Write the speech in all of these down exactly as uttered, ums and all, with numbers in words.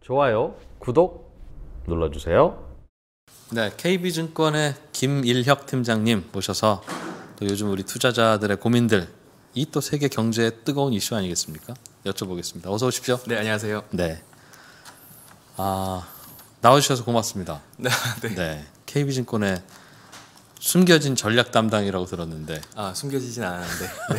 좋아요, 구독 눌러주세요. 네, 케이비증권의 김일혁 팀장님 모셔서 또 요즘 우리 투자자들의 고민들, 이 또 세계 경제의 뜨거운 이슈 아니겠습니까? 여쭤보겠습니다. 어서 오십시오. 네, 안녕하세요. 네, 아 나와주셔서 고맙습니다. 네, 네. 네, 케이비증권의 숨겨진 전략 담당이라고 들었는데, 아, 숨겨지진 않았는데. 네.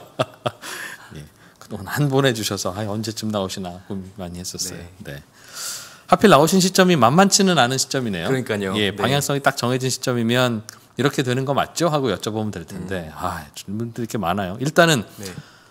예, 그동안 한 번 해주셔서 아, 언제쯤 나오시나 고민 많이 했었어요. 네. 네. 하필 나오신 시점이 만만치는 않은 시점이네요. 그러니까요. 예, 네. 방향성이 딱 정해진 시점이면 이렇게 되는 거 맞죠? 하고 여쭤보면 될 텐데, 음. 아, 질문들이 이렇게 많아요. 일단은 네.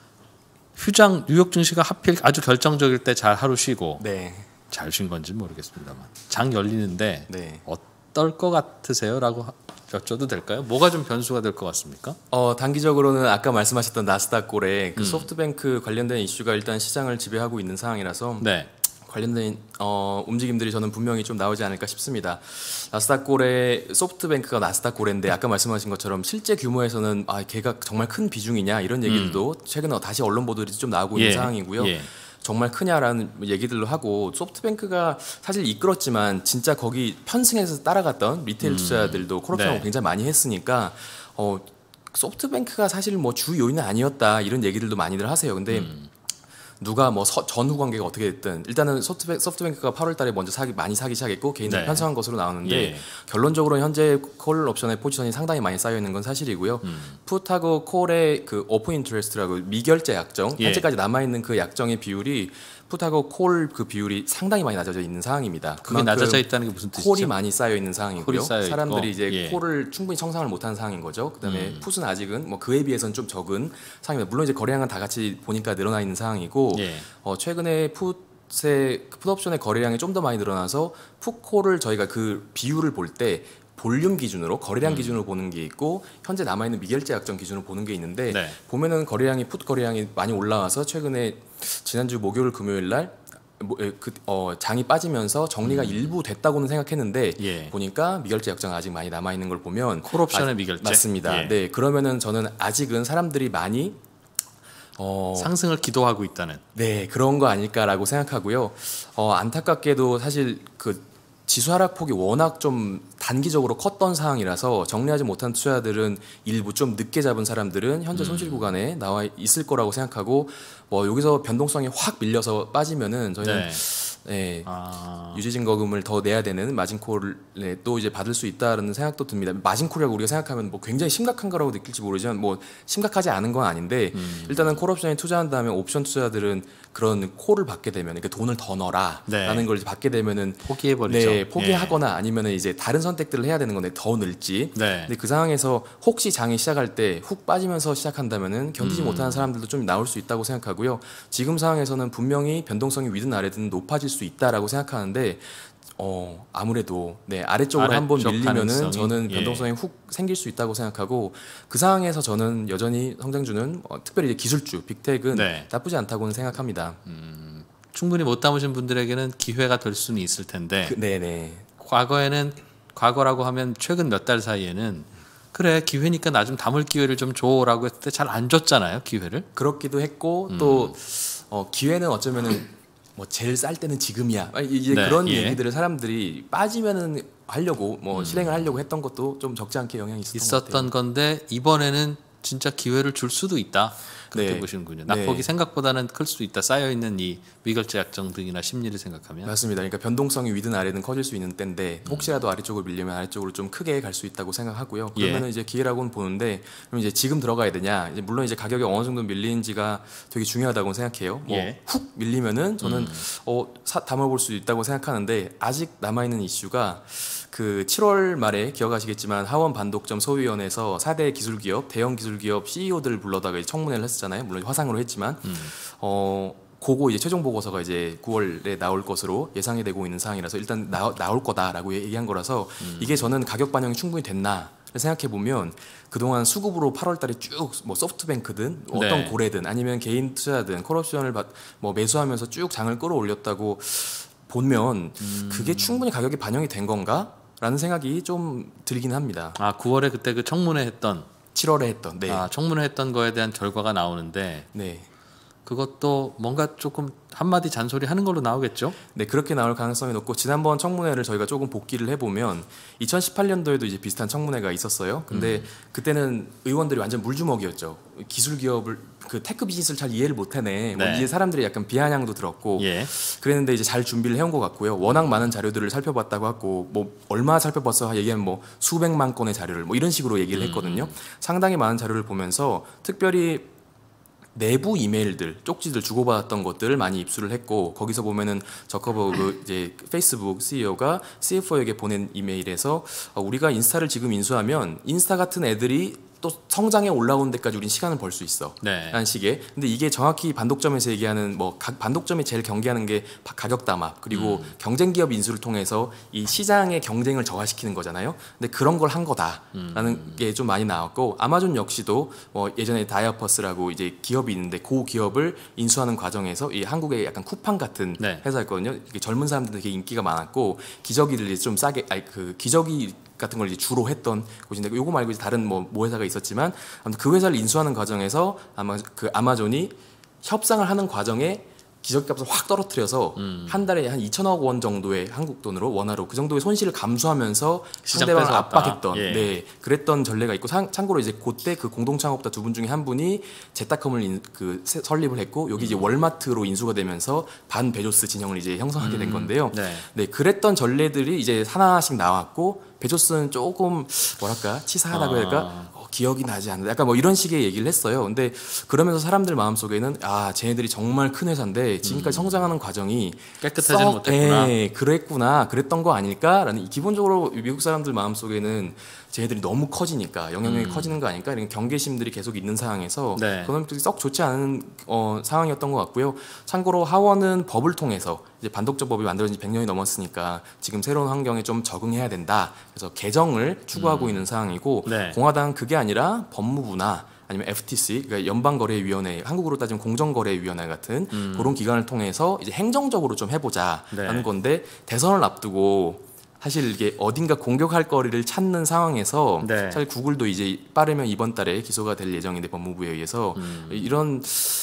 휴장 뉴욕 증시가 하필 아주 결정적일 때 잘 하루 쉬고, 네. 잘 쉰 건지 모르겠습니다만 장 열리는데 네. 어떨 것 같으세요?라고 여쭤도 될까요? 뭐가 좀 변수가 될 것 같습니까? 어, 단기적으로는 아까 말씀하셨던 나스닥 꼴의 그 음. 소프트뱅크 관련된 이슈가 일단 시장을 지배하고 있는 상황이라서 네, 관련된 어, 움직임들이 저는 분명히 좀 나오지 않을까 싶습니다. 나스닥 꼴의 소프트뱅크가 나스닥 꼴인데 아까 말씀하신 것처럼 실제 규모에서는 아, 걔가 정말 큰 비중이냐 이런 얘기들도 최근에 다시 언론 보도들이 좀 나오고 있는 예, 상황이고요. 예. 정말 크냐라는 얘기들로 하고, 소프트뱅크가 사실 이끌었지만 진짜 거기 편승해서 따라갔던 리테일 투자자들도 콜옵션을 네. 굉장히 많이 했으니까 어, 소프트뱅크가 사실 뭐 주 요인은 아니었다 이런 얘기들도 많이들 하세요. 근데 음. 누가 뭐 서, 전후 관계가 어떻게 됐든 일단은 소프트뱅, 소프트뱅크가 팔월 달에 먼저 사기 많이 사기 시작했고 개인들 네. 편성한 것으로 나오는데 예. 결론적으로 현재 콜 옵션의 포지션이 상당히 많이 쌓여 있는 건 사실이고요. 음. 풋하고 콜의 그 오픈 인트레스트라고 미결제 약정, 예. 현재까지 남아 있는 그 약정의 비율이 풋하고 콜 그 비율이 상당히 많이 낮아져 있는 상황입니다. 그게 그만큼 낮아져 있다는 게 무슨 뜻이죠? 콜이 많이 쌓여 있는 상황이고요. 콜이 쌓여 있고. 사람들이 이제 예. 콜을 충분히 청산을 못하는 상황인 거죠. 그다음에 음. 풋은 아직은 뭐 그에 비해서는 좀 적은 상황입니다. 물론 이제 거래량은 다 같이 보니까 늘어나 있는 상황이고 예. 어, 최근에 풋의 풋옵션의 거래량이 좀 더 많이 늘어나서 풋콜을 저희가 그 비율을 볼 때 볼륨 기준으로 거래량 음. 기준으로 보는 게 있고 현재 남아 있는 미결제 약정 기준으로 보는 게 있는데 네. 보면은 거래량이 풋 거래량이 많이 올라와서 최근에 지난주 목요일 금요일 날 뭐, 에, 그, 어, 장이 빠지면서 정리가 일부 됐다고는 생각했는데 음. 예. 보니까 미결제 약정 아직 많이 남아 있는 걸 보면 콜옵션의 아, 미결제? 맞습니다. 예. 네, 그러면은 저는 아직은 사람들이 많이 어, 상승을 기도하고 있다는. 네, 그런 거 아닐까라고 생각하고요. 어, 안타깝게도 사실 그 지수 하락폭이 워낙 좀 단기적으로 컸던 상황이라서 정리하지 못한 투자들은 일부 좀 늦게 잡은 사람들은 현재 손실 구간에 나와 있을 거라고 생각하고 뭐 여기서 변동성이 확 밀려서 빠지면은 저희는 네. 네, 아. 유지증거금을 더 내야 되는 마진콜을 네, 또 이제 받을 수 있다라는 생각도 듭니다. 마진콜이라고 우리가 생각하면 뭐 굉장히 심각한 거라고 느낄지 모르지만 뭐 심각하지 않은 건 아닌데 음. 일단은 콜옵션에 투자한 다음에 옵션 투자들은 그런 콜을 받게 되면 그러니까 돈을 더 넣어라라는 네. 걸 이제 받게 되면은 포기해버리죠. 네, 포기하거나 아니면은 이제 다른 선택들을 해야 되는 건데 더 늘지. 네. 근데 그 상황에서 혹시 장이 시작할 때 훅 빠지면서 시작한다면은 견디지 음. 못하는 사람들도 좀 나올 수 있다고 생각하고요. 지금 상황에서는 분명히 변동성이 위든 아래든 높아질 수 있다라고 생각하는데 어 아무래도 네 아래쪽으로 한번 아래쪽 밀리면은 가능성이, 저는 예. 변동성이 훅 생길 수 있다고 생각하고 그 상황에서 저는 여전히 성장주는 어, 특별히 이제 기술주 빅텍은 네. 나쁘지 않다고는 생각합니다. 충분히 못 담으신 분들에게는 기회가 될 수는 있을 텐데, 그, 네네. 과거에는 과거라고 하면 최근 몇 달 사이에는 그래 기회니까 나 좀 담을 기회를 좀 줘라고 했을 때 잘 안 줬잖아요, 기회를. 그렇기도 했고 음. 또 어, 기회는 어쩌면은 뭐 제일 쌀 때는 지금이야. 아니, 이제 네, 그런 예. 얘기들을 사람들이 빠지면은 하려고 뭐 음. 실행을 하려고 했던 것도 좀 적지 않게 영향이 있었던, 것 있었던 같아요. 건데 이번에는 진짜 기회를 줄 수도 있다. 그렇게 네. 보시는군요. 네. 낙폭이 생각보다는 클 수 있다. 쌓여 있는 이 미결제 약정 등이나 심리를 생각하면. 맞습니다. 그러니까 변동성이 위든 아래든 커질 수 있는 음. 때인데 혹시라도 아래쪽으로 밀리면 아래쪽으로 좀 크게 갈 수 있다고 생각하고요. 그러면은 예. 이제 기회라고는 보는데 그럼 이제 지금 들어가야 되냐? 이제 물론 이제 가격이 어느 정도 밀리는지가 되게 중요하다고 생각해요. 뭐 예. 훅 밀리면은 저는 음. 어 사, 담아볼 수 있다고 생각하는데 아직 남아 있는 이슈가 그 칠월 말에 기억하시겠지만 하원 반독점 소위원회에서 사 대 기술기업, 대형 기술기업 씨이오들 불러다가 이제 청문회를 했었잖아요. 물론 화상으로 했지만 음. 어 그거 이제 최종 보고서가 이제 구월에 나올 것으로 예상이 되고 있는 상황이라서 일단 나, 나올 거다라고 얘기한 거라서 음. 이게 저는 가격 반영이 충분히 됐나 생각해 보면 그동안 수급으로 팔월 달에 쭉 뭐 소프트뱅크든 어떤 네. 고래든 아니면 개인 투자든 콜옵션을 받, 뭐 매수하면서 쭉 장을 끌어올렸다고 보면 음. 그게 충분히 가격이 반영이 된 건가? 라는 생각이 좀 들긴 합니다. 아 구월에 그때 그 청문회 했던 칠월에 했던 네. 아 청문회 했던 거에 대한 결과가 나오는데 네. 그것도 뭔가 조금 한마디 잔소리 하는 걸로 나오겠죠? 네, 그렇게 나올 가능성이 높고 지난번 청문회를 저희가 조금 복기를 해보면 이천십팔 년도에도 이제 비슷한 청문회가 있었어요. 근데 음. 그때는 의원들이 완전 물주먹이었죠. 기술 기업을 그 테크 비즈니스를 잘 이해를 못하네. 네. 뭐 이제 사람들이 약간 비아냥도 들었고 예. 그랬는데 이제 잘 준비를 해온 것 같고요. 워낙 많은 자료들을 살펴봤다고 하고 뭐 얼마 살펴봤어 얘기하면 뭐 수백만 건의 자료를 뭐 이런 식으로 얘기를 했거든요. 음. 상당히 많은 자료를 보면서 특별히 내부 이메일들, 쪽지들 주고받았던 것들을 많이 입수를 했고 거기서 보면은 저커버그 이제 페이스북 씨이오가 씨에프오에게 보낸 이메일에서 우리가 인스타를 지금 인수하면 인스타 같은 애들이 또 성장에 올라오는 데까지 우린 시간을 벌 수 있어. 네. 라는 식의. 근데 이게 정확히 반독점에서 얘기하는 뭐 각 반독점이 제일 경계하는 게 가격 담합 그리고 음. 경쟁 기업 인수를 통해서 이 시장의 경쟁을 저하시키는 거잖아요. 근데 그런 걸 한 거다라는 음. 게 좀 많이 나왔고 아마존 역시도 뭐 예전에 다이아퍼스라고 이제 기업이 있는데 그 기업을 인수하는 과정에서 이 한국의 약간 쿠팡 같은 네. 회사였거든요. 이게 젊은 사람들 되게 인기가 많았고 기저귀를 좀 싸게 아니 그 기저귀 같은 걸 이제 주로 했던 곳인데 요거 말고 이제 다른 뭐, 모 회사가 있었지만 아무튼 그 회사를 인수하는 과정에서 아마 그 아마존이 협상을 하는 과정에 기저귀값을 확 떨어뜨려서 음. 한 달에 한 이천억 원 정도의 한국 돈으로 원화로 그 정도의 손실을 감수하면서 상대방을 압박했던 예. 네 그랬던 전례가 있고 상, 참고로 이제 그때 그 공동 창업자 두 분 중에 한 분이 제타컴을 인, 그 세, 설립을 했고 여기 음. 이제 월마트로 인수가 되면서 반 베조스 진영을 이제 형성하게 된 건데요. 음. 네. 네 그랬던 전례들이 이제 하나씩 나왔고 베조스는 조금 뭐랄까 치사하다고 해야 할까 어, 기억이 나지 않는다 약간 뭐 이런 식의 얘기를 했어요. 근데 그러면서 사람들 마음속에는 아 쟤네들이 정말 큰 회사인데 지금까지 음. 성장하는 과정이 깨끗하지 못했구나. 예, 그랬구나 그랬던 거 아닐까라는 기본적으로 미국 사람들 마음속에는 쟤네들이 너무 커지니까 영향력이 음. 커지는 거 아닐까 이런 경계심들이 계속 있는 상황에서 네. 그건 썩 좋지 않은 어, 상황이었던 것 같고요. 참고로 하원은 법을 통해서 이제 반독점 법이 만들어진 지 백 년이 넘었으니까 지금 새로운 환경에 좀 적응해야 된다. 그래서 개정을 추구하고 음. 있는 상황이고 네. 공화당은 그게 아니라 법무부나 아니면 에프티씨, 그러니까 연방거래위원회, 한국으로 따지면 공정거래위원회 같은 음. 그런 기관을 통해서 이제 행정적으로 좀 해보자라는 네. 건데 대선을 앞두고 사실 이게 어딘가 공격할 거리를 찾는 상황에서 네. 사실 구글도 이제 빠르면 이번 달에 기소가 될 예정인데 법무부에 의해서 음. 이런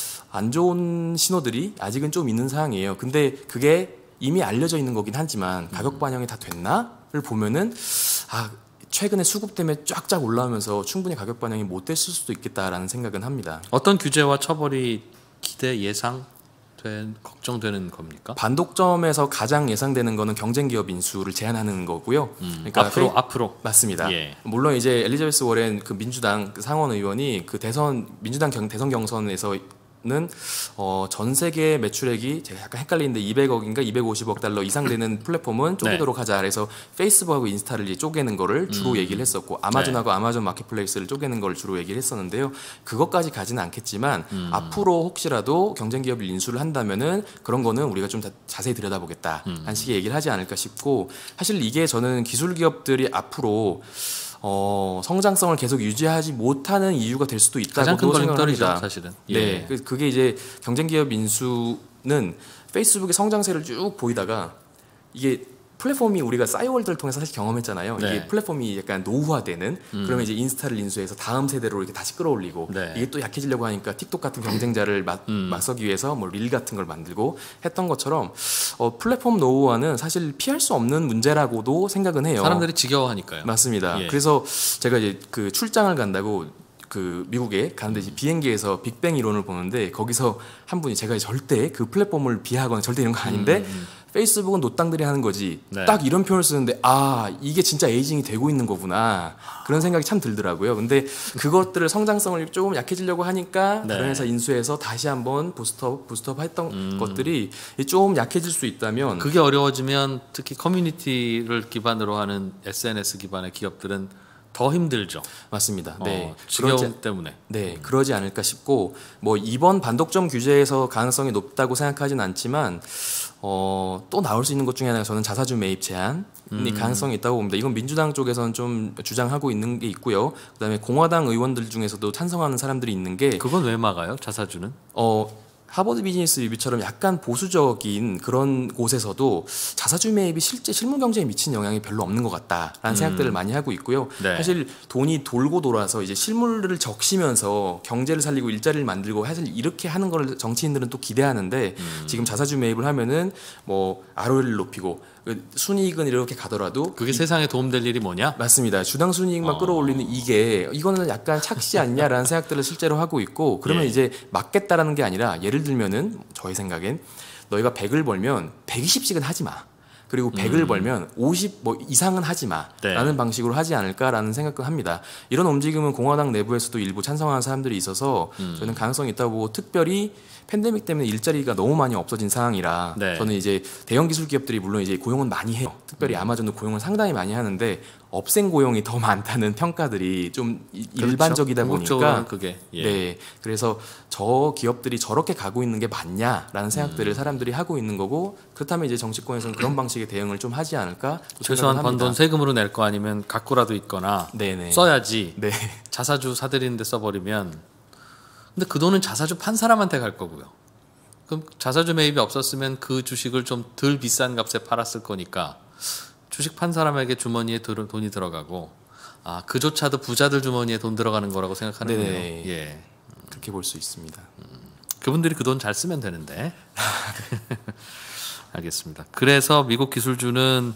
안 좋은 신호들이 아직은 좀 있는 상황이에요. 근데 그게 이미 알려져 있는 거긴 하지만 가격 반영이 다 됐나를 보면은 아 최근에 수급 때문에 쫙쫙 올라오면서 충분히 가격 반영이 못 됐을 수도 있겠다라는 생각은 합니다. 어떤 규제와 처벌이 기대 예상? 된, 걱정되는 겁니까? 반독점에서 가장 예상되는 거는 경쟁기업 인수를 제한하는 거고요. 음, 그러니까 앞으로 페이, 앞으로 맞습니다. 예. 물론 이제 엘리자베스 워렌 그 민주당 그 상원 의원이 그 대선 민주당 경, 대선 경선에서 는 어, 전 세계 매출액이 제가 약간 헷갈리는데 이백억인가 이백오십억 달러 이상 되는 플랫폼은 쪼개도록 네. 하자. 그래서 페이스북하고 인스타를 이제 쪼개는 거를 주로 음. 얘기를 했었고 아마존하고 네. 아마존 마켓플레이스를 쪼개는 걸 주로 얘기를 했었는데요. 그것까지 가지는 않겠지만 음. 앞으로 혹시라도 경쟁기업을 인수를 한다면은 그런 거는 우리가 좀 자, 자세히 들여다보겠다. 음. 한 식의 얘기를 하지 않을까 싶고 사실 이게 저는 기술 기업들이 앞으로 어, 성장성을 계속 유지하지 못하는 이유가 될 수도 있다고 생각합니다. 사실은. 네, 예. 그게 이제 경쟁기업 인수는 페이스북의 성장세를 쭉 보이다가 이게 플랫폼이 우리가 싸이월드를 통해서 사실 경험했잖아요. 네. 이게 플랫폼이 약간 노후화되는 음. 그러면 이제 인스타를 인수해서 다음 세대로 이렇게 다시 끌어올리고 네. 이게 또 약해지려고 하니까 틱톡 같은 경쟁자를 마, 음. 맞서기 위해서 뭐 릴 같은 걸 만들고 했던 것처럼 어, 플랫폼 노후화는 사실 피할 수 없는 문제라고도 생각은 해요. 사람들이 지겨워하니까요. 맞습니다. 예. 그래서 제가 이제 그 출장을 간다고 그 미국에 가는데 이제 비행기에서 빅뱅 이론을 보는데 거기서 한 분이 제가 절대 그 플랫폼을 비하하거나 절대 이런 거 아닌데 음. 페이스북은 노땅들이 하는 거지 네. 딱 이런 표현을 쓰는데 아 이게 진짜 에이징이 되고 있는 거구나 그런 생각이 참 들더라고요. 근데 그것들을 성장성을 조금 약해지려고 하니까 네. 다른 회사 인수해서 다시 한번 부스트업 부스트업 했던 음. 것들이 좀 약해질 수 있다면 그게 어려워지면 특히 커뮤니티를 기반으로 하는 에스엔에스 기반의 기업들은 더 힘들죠. 맞습니다. 어, 네, 지겨움 때문에. 네, 음. 그러지 않을까 싶고 뭐 이번 반독점 규제에서 가능성이 높다고 생각하진 않지만 어, 또 나올 수 있는 것 중에 하나가 저는 자사주 매입 제한이 음. 가능성이 있다고 봅니다. 이건 민주당 쪽에서는 좀 주장하고 있는 게 있고요. 그다음에 공화당 의원들 중에서도 찬성하는 사람들이 있는 게 그건 왜 막아요? 자사주는? 어. 하버드 비즈니스 리뷰처럼 약간 보수적인 그런 곳에서도 자사주 매입이 실제 실물 경제에 미친 영향이 별로 없는 것 같다라는 음. 생각들을 많이 하고 있고요. 네. 사실 돈이 돌고 돌아서 이제 실물을 적시면서 경제를 살리고 일자리를 만들고 사실 이렇게 하는 걸 정치인들은 또 기대하는데 음. 지금 자사주 매입을 하면은 뭐 알오이를 높이고 순이익은 이렇게 가더라도 그게 세상에 도움될 일이 뭐냐? 맞습니다. 주당 순이익만 어. 끌어올리는 이게 이거는 약간 착시 않냐라는 생각들을 실제로 하고 있고 그러면 예. 이제 맞겠다라는 게 아니라 예를 들면은 저의 생각엔 너희가 백을 벌면 백이십씩은 하지 마. 그리고 백을 음. 벌면 오십 뭐 이상은 하지 마라는 네. 방식으로 하지 않을까라는 생각을 합니다. 이런 움직임은 공화당 내부에서도 일부 찬성하는 사람들이 있어서 음. 저는 가능성이 있다고 보고 특별히 팬데믹 때문에 일자리가 너무 많이 없어진 상황이라 네. 저는 이제 대형 기술 기업들이 물론 이제 고용은 많이 해요. 특별히 음. 아마존도 고용을 상당히 많이 하는데 없앤 고용이 더 많다는 평가들이 좀 이- 그렇죠. 일반적이다 궁극적으로는 보니까 그게 예. 네, 그래서 저 기업들이 저렇게 가고 있는 게 맞냐라는 생각들을 음. 사람들이 하고 있는 거고 그렇다면 이제 정치권에서는 그런 방식의 대응을 좀 하지 않을까 최소한 생각을 번 돈 합니다. 세금으로 낼 거 아니면 갖고라도 있거나 네네. 써야지. 네, 자사주 사들이는데 써버리면 근데 그 돈은 자사주 판 사람한테 갈 거고요. 그럼 자사주 매입이 없었으면 그 주식을 좀 덜 비싼 값에 팔았을 거니까 주식 판 사람에게 주머니에 들- 돈이 들어가고 아 그조차도 부자들 주머니에 돈 들어가는 거라고 생각하는군요. 네네. 예, 그렇게 볼 수 있습니다. 그분들이 그 돈 잘 쓰면 되는데. 알겠습니다. 그래서 미국 기술주는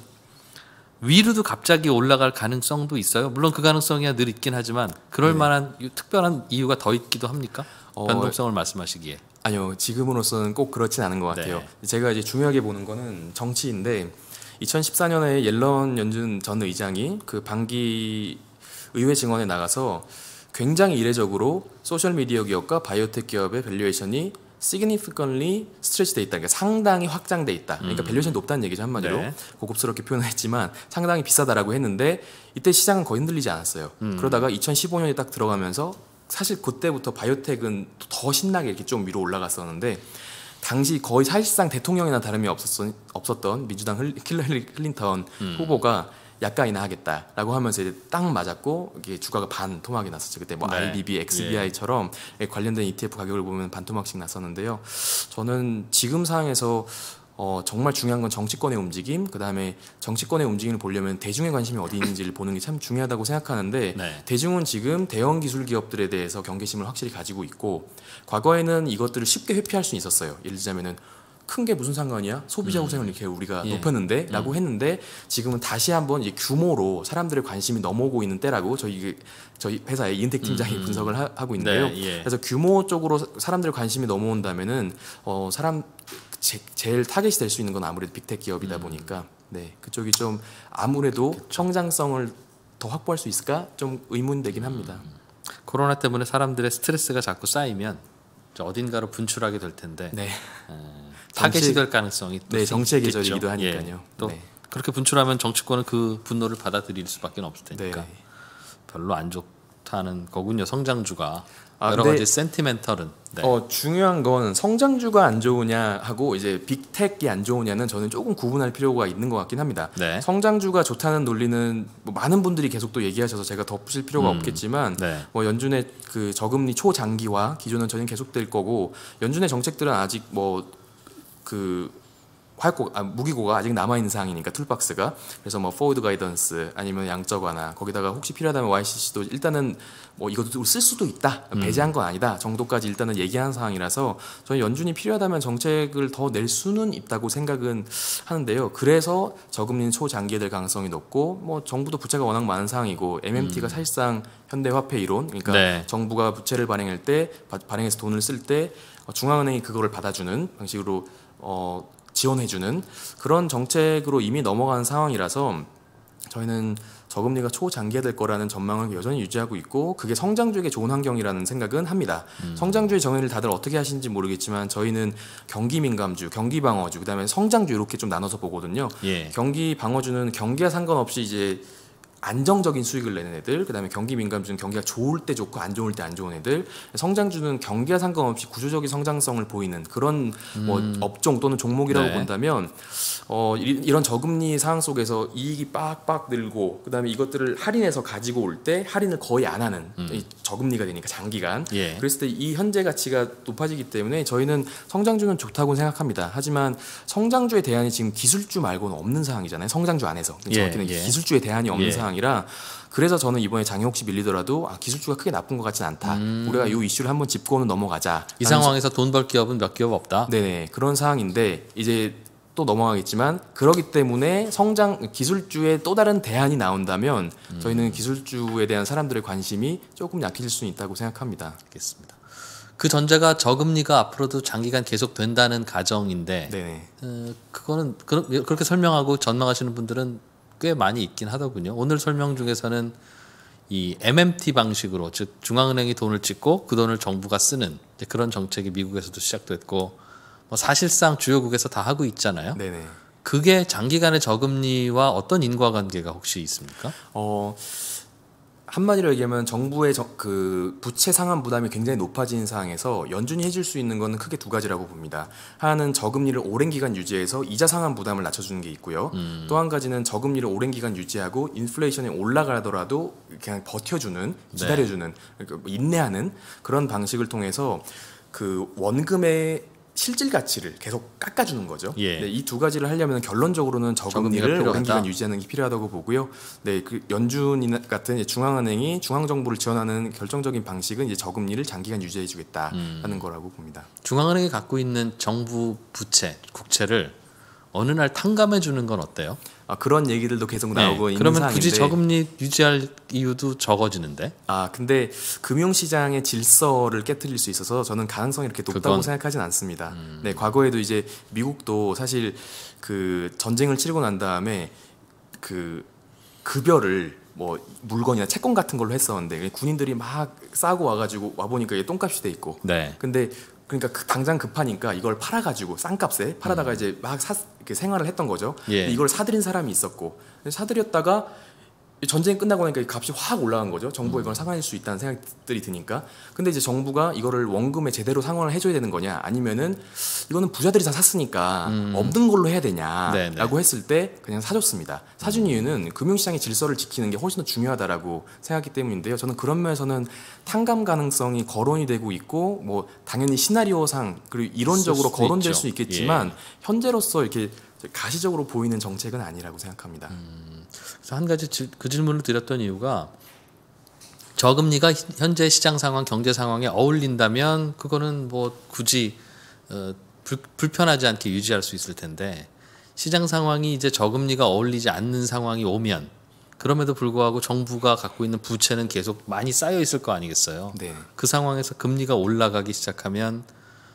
위로도 갑자기 올라갈 가능성도 있어요. 물론 그 가능성이야 늘 있긴 하지만 그럴 네. 만한 유- 특별한 이유가 더 있기도 합니까? 어, 변동성을 말씀하시기에. 아니요, 지금으로서는 꼭 그렇진 않은 것 같아요. 네. 제가 이제 중요하게 보는 거는 정치인데 이천십사 년에 옐런 연준 전 의장이 그 반기 의회 증언에 나가서 굉장히 이례적으로 소셜 미디어 기업과 바이오텍 기업의 밸류에이션이 significantly stretched 돼 있다. 그러니까 상당히 확장돼 있다. 그러니까 음. 밸류에이션이 높다는 얘기죠 한마디로. 네. 고급스럽게 표현했지만 상당히 비싸다라고 했는데 이때 시장은 거의 흔들리지 않았어요. 음. 그러다가 이천십오 년이 딱 들어가면서 사실 그때부터 바이오텍은 더 신나게 이렇게 좀 위로 올라갔었는데 당시 거의 사실상 대통령이나 다름이 없었던, 없었던 민주당 흘- 힐러리 클린턴 음. 후보가 약간이나 하겠다라고 하면서 이제 딱 맞았고 이게 주가가 반 토막이 났었죠. 그때 뭐 네. 아이비비, 엑스비아이처럼 관련된 이티에프 가격을 보면 반 토막씩 났었는데요. 저는 지금 상황에서 어, 정말 중요한 건 정치권의 움직임, 그 다음에 정치권의 움직임을 보려면 대중의 관심이 어디 있는지를 보는 게 참 중요하다고 생각하는데 네. 대중은 지금 대형 기술 기업들에 대해서 경계심을 확실히 가지고 있고 과거에는 이것들을 쉽게 회피할 수 있었어요. 예를 들자면은 큰 게 무슨 상관이야? 소비자 후생을 이렇게 우리가 예. 높였는데 라고 했는데 지금은 다시 한번 이제 규모로 사람들의 관심이 넘어오고 있는 때라고 저희 그- 저희 회사의 이은택 팀장이 음. 분석을 하, 하고 있는데요. 네, 예. 그래서 규모 쪽으로 사람들의 관심이 넘어온다면은 어, 사람 제, 제일 타겟이 될 수 있는 건 아무래도 빅테크 기업이다 음. 보니까 네 그쪽이 좀 아무래도 성장성을 더 확보할 수 있을까 좀 의문되긴 합니다. 코로나 때문에 사람들의 스트레스가 자꾸 쌓이면 저 어딘가로 분출하게 될 텐데 네, 타겟이 정치- 될 가능성이 또 네 정치의 있겠죠. 계절이기도 하니까요. 예. 또 네. 그렇게 분출하면 정치권은 그 분노를 받아들일 수밖에 없을 테니까 네. 별로 안 좋다는 거군요. 성장주가 아, 여러 근데- 가지 센티멘털은. 네. 어 중요한 건 성장주가 안 좋으냐 하고 이제 빅텍이 안 좋으냐는 저는 조금 구분할 필요가 있는 것 같긴 합니다. 네. 성장주가 좋다는 논리는 뭐 많은 분들이 계속 또 얘기하셔서 제가 덧붙일 필요가 음. 없겠지만 네. 뭐 연준의 그 저금리 초장기화 기조는 저는 계속될 거고 연준의 정책들은 아직 뭐 그 활고 아, 무기고가 아직 남아 있는 상황이니까 툴박스가 그래서 뭐 포워드 가이던스 아니면 양적 완화 거기다가 혹시 필요하다면 와이씨씨도 일단은 뭐 이것도 쓸 수도 있다 배제한 건 아니다 정도까지 일단은 얘기한 상황이라서 저는 연준이 필요하다면 정책을 더 낼 수는 있다고 생각은 하는데요. 그래서 저금리는 초장기에 될 가능성이 높고 뭐 정부도 부채가 워낙 많은 상황이고 엠엠티가 사실상 현대화폐 이론 그러니까 네. 정부가 부채를 발행할 때 바- 발행해서 돈을 쓸 때 중앙은행이 그거를 받아주는 방식으로 어, 지원해주는 그런 정책으로 이미 넘어간 상황이라서 저희는 저금리가 초장기화될 거라는 전망을 여전히 유지하고 있고 그게 성장주에게 좋은 환경이라는 생각은 합니다. 음. 성장주의 정의를 다들 어떻게 하시는지 모르겠지만 저희는 경기 민감주, 경기 방어주, 그다음에 성장주 이렇게 좀 나눠서 보거든요. 예. 경기 방어주는 경기와 상관없이 이제 안정적인 수익을 내는 애들, 그다음에 경기 민감주는 경기가 좋을 때 좋고 안 좋을 때 안 좋은 애들, 성장주는 경기와 상관없이 구조적인 성장성을 보이는 그런 음. 뭐 업종 또는 종목이라고 네. 본다면 어, 이- 이런 저금리 상황 속에서 이익이 빡빡 늘고 그다음에 이것들을 할인해서 가지고 올 때 할인을 거의 안 하는 음. 이 저금리가 되니까 장기간 예. 그랬을 때 이 현재 가치가 높아지기 때문에 저희는 성장주는 좋다고 생각합니다. 하지만 성장주의 대안이 지금 기술주 말고는 없는 상황이잖아요. 성장주 안에서 예, 정확히는 예. 기술주의 대안이 없는 예. 상황이라 그래서 저는 이번에 장이 혹시 밀리더라도 아, 기술주가 크게 나쁜 것 같진 않다. 음. 우리가 이 이슈를 한번 짚고는 넘어가자. 이 상황에서 돈 벌 기업은 몇 기업 없다. 네네 그런 상황인데 이제 또 넘어가겠지만 그러기 때문에 성장 기술주의 또 다른 대안이 나온다면 음. 저희는 기술주에 대한 사람들의 관심이 조금 약해질 수는 있다고 생각합니다. 알겠습니다. 그 전제가 저금리가 앞으로도 장기간 계속 된다는 가정인데 네네. 어, 그거는 그러, 그렇게 설명하고 전망하시는 분들은 꽤 많이 있긴 하더군요. 오늘 설명 중에서는 이 엠엠티 방식으로 즉 중앙은행이 돈을 찍고 그 돈을 정부가 쓰는 이제 그런 정책이 미국에서도 시작됐고 뭐 사실상 주요국에서 다 하고 있잖아요. 네네. 그게 장기간의 저금리와 어떤 인과관계가 혹시 있습니까? 어 한마디로 얘기하면 정부의 저, 그 부채 상환 부담이 굉장히 높아진 상황에서 연준이 해줄 수 있는 것은 크게 두 가지라고 봅니다. 하나는 저금리를 오랜 기간 유지해서 이자 상환 부담을 낮춰주는 게 있고요. 음. 또 한 가지는 저금리를 오랜 기간 유지하고 인플레이션이 올라가더라도 그냥 버텨주는, 기다려주는, 그러니까 뭐 인내하는 그런 방식을 통해서 그 원금의 실질 가치를 계속 깎아주는 거죠. 예. 네, 이 두 가지를 하려면 결론적으로는 저금리를 저금리가 오랜 필요하다. 기간 유지하는 게 필요하다고 보고요. 네, 그 연준 같은 이제 중앙은행이 중앙 정부를 지원하는 결정적인 방식은 이제 저금리를 장기간 유지해주겠다라는 음. 거라고 봅니다. 중앙은행이 갖고 있는 정부 부채, 국채를 어느 날 탕감해 주는 건 어때요? 아, 그런 얘기들도 계속 나오고 네, 있는 그러면 상황인데. 굳이 저금리 유지할 이유도 적어지는데. 아, 근데 금융시장의 질서를 깨트릴 수 있어서 저는 가능성이 이렇게 높다고 그건- 생각하진 않습니다. 네, 과거에도 이제 미국도 사실 그 전쟁을 치르고 난 다음에 그 급여를 뭐 물건이나 채권 같은 걸로 했었는데 군인들이 막 싸고 와가지고 와 보니까 이게 똥값이 돼 있고. 네. 근데 그러니까 그 당장 급하니까 이걸 팔아가지고 싼값에 팔아다가 이제 막 사, 이렇게 생활을 했던 거죠. 예. 근데 이걸 사들인 사람이 있었고 사들였다가 전쟁이 끝나고 나니까 이 값이 확 올라간 거죠. 정부가 이걸 상환할 수 있다는 생각들이 드니까. 근데 이제 정부가 이거를 원금에 제대로 상환을 해줘야 되는 거냐, 아니면은 이거는 부자들이 다 샀으니까 음. 없는 걸로 해야 네네. 되냐라고 했을 때 그냥 사줬습니다. 사준 이유는 금융시장의 질서를 지키는 게 훨씬 더 중요하다라고 생각하기 때문인데요. 저는 그런 면에서는 탕감 가능성이 거론이 되고 있고, 뭐 당연히 시나리오상 그리고 이론적으로 있을 수도 거론될 있죠. 수 있겠지만 예. 현재로서 이렇게 가시적으로 보이는 정책은 아니라고 생각합니다. 그래서 한 가지 질- 그 질문을 드렸던 이유가 저금리가 히- 현재 시장 상황, 경제 상황에 어울린다면 그거는 뭐 굳이 어, 불, 불편하지 않게 유지할 수 있을 텐데 시장 상황이 이제 저금리가 어울리지 않는 상황이 오면 그럼에도 불구하고 정부가 갖고 있는 부채는 계속 많이 쌓여 있을 거 아니겠어요. 네. 그 상황에서 금리가 올라가기 시작하면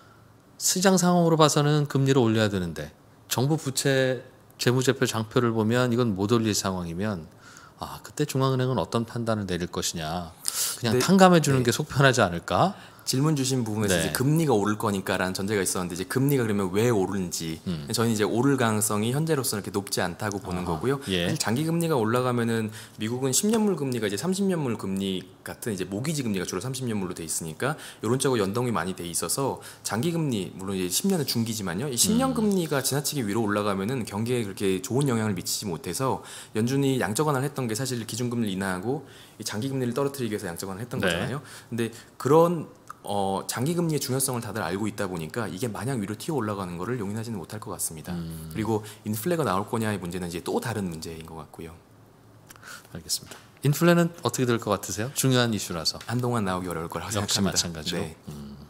시장 상황으로 봐서는 금리를 올려야 되는데 정부 부채 재무제표 장표를 보면 이건 못 올릴 상황이면 아 그때 중앙은행은 어떤 판단을 내릴 것이냐 그냥 네, 탕감해 주는 네. 게 속편하지 않을까? 질문 주신 부분에서 네. 이제 금리가 오를 거니까라는 전제가 있었는데 이제 금리가 그러면 왜 오르는지 음. 저희는 이제 오를 가능성이 현재로서는 이렇게 높지 않다고 보는 아하, 거고요. 예. 사실 장기 금리가 올라가면은 미국은 십 년물 금리가 이제 삼십 년물 금리 같은 이제 모기지 금리가 주로 삼십 년물로 돼 있으니까 이런 쪽으로 연동이 많이 돼 있어서 장기 금리 물론 이제 십 년은 중기지만요. 이 십 년 음. 금리가 지나치게 위로 올라가면은 경기에 그렇게 좋은 영향을 미치지 못해서 연준이 양적 완화를 했던 게 사실 기준 금리를 인하하고 이 장기 금리를 떨어뜨리기 위해서 양적 완화를 했던 네. 거잖아요. 근데 그런 어, 장기 금리의 중요성을 다들 알고 있다 보니까 이게 마냥 위로 튀어 올라가는 거를 용인하지는 못할 것 같습니다. 음. 그리고 인플레가 나올 거냐의 문제는 이제 또 다른 문제인 것 같고요. 알겠습니다. 인플레는 어떻게 될 것 같으세요? 중요한 이슈라서. 한동안 나오기 어려울 거라고 역시 생각합니다. 마찬가지로. 네.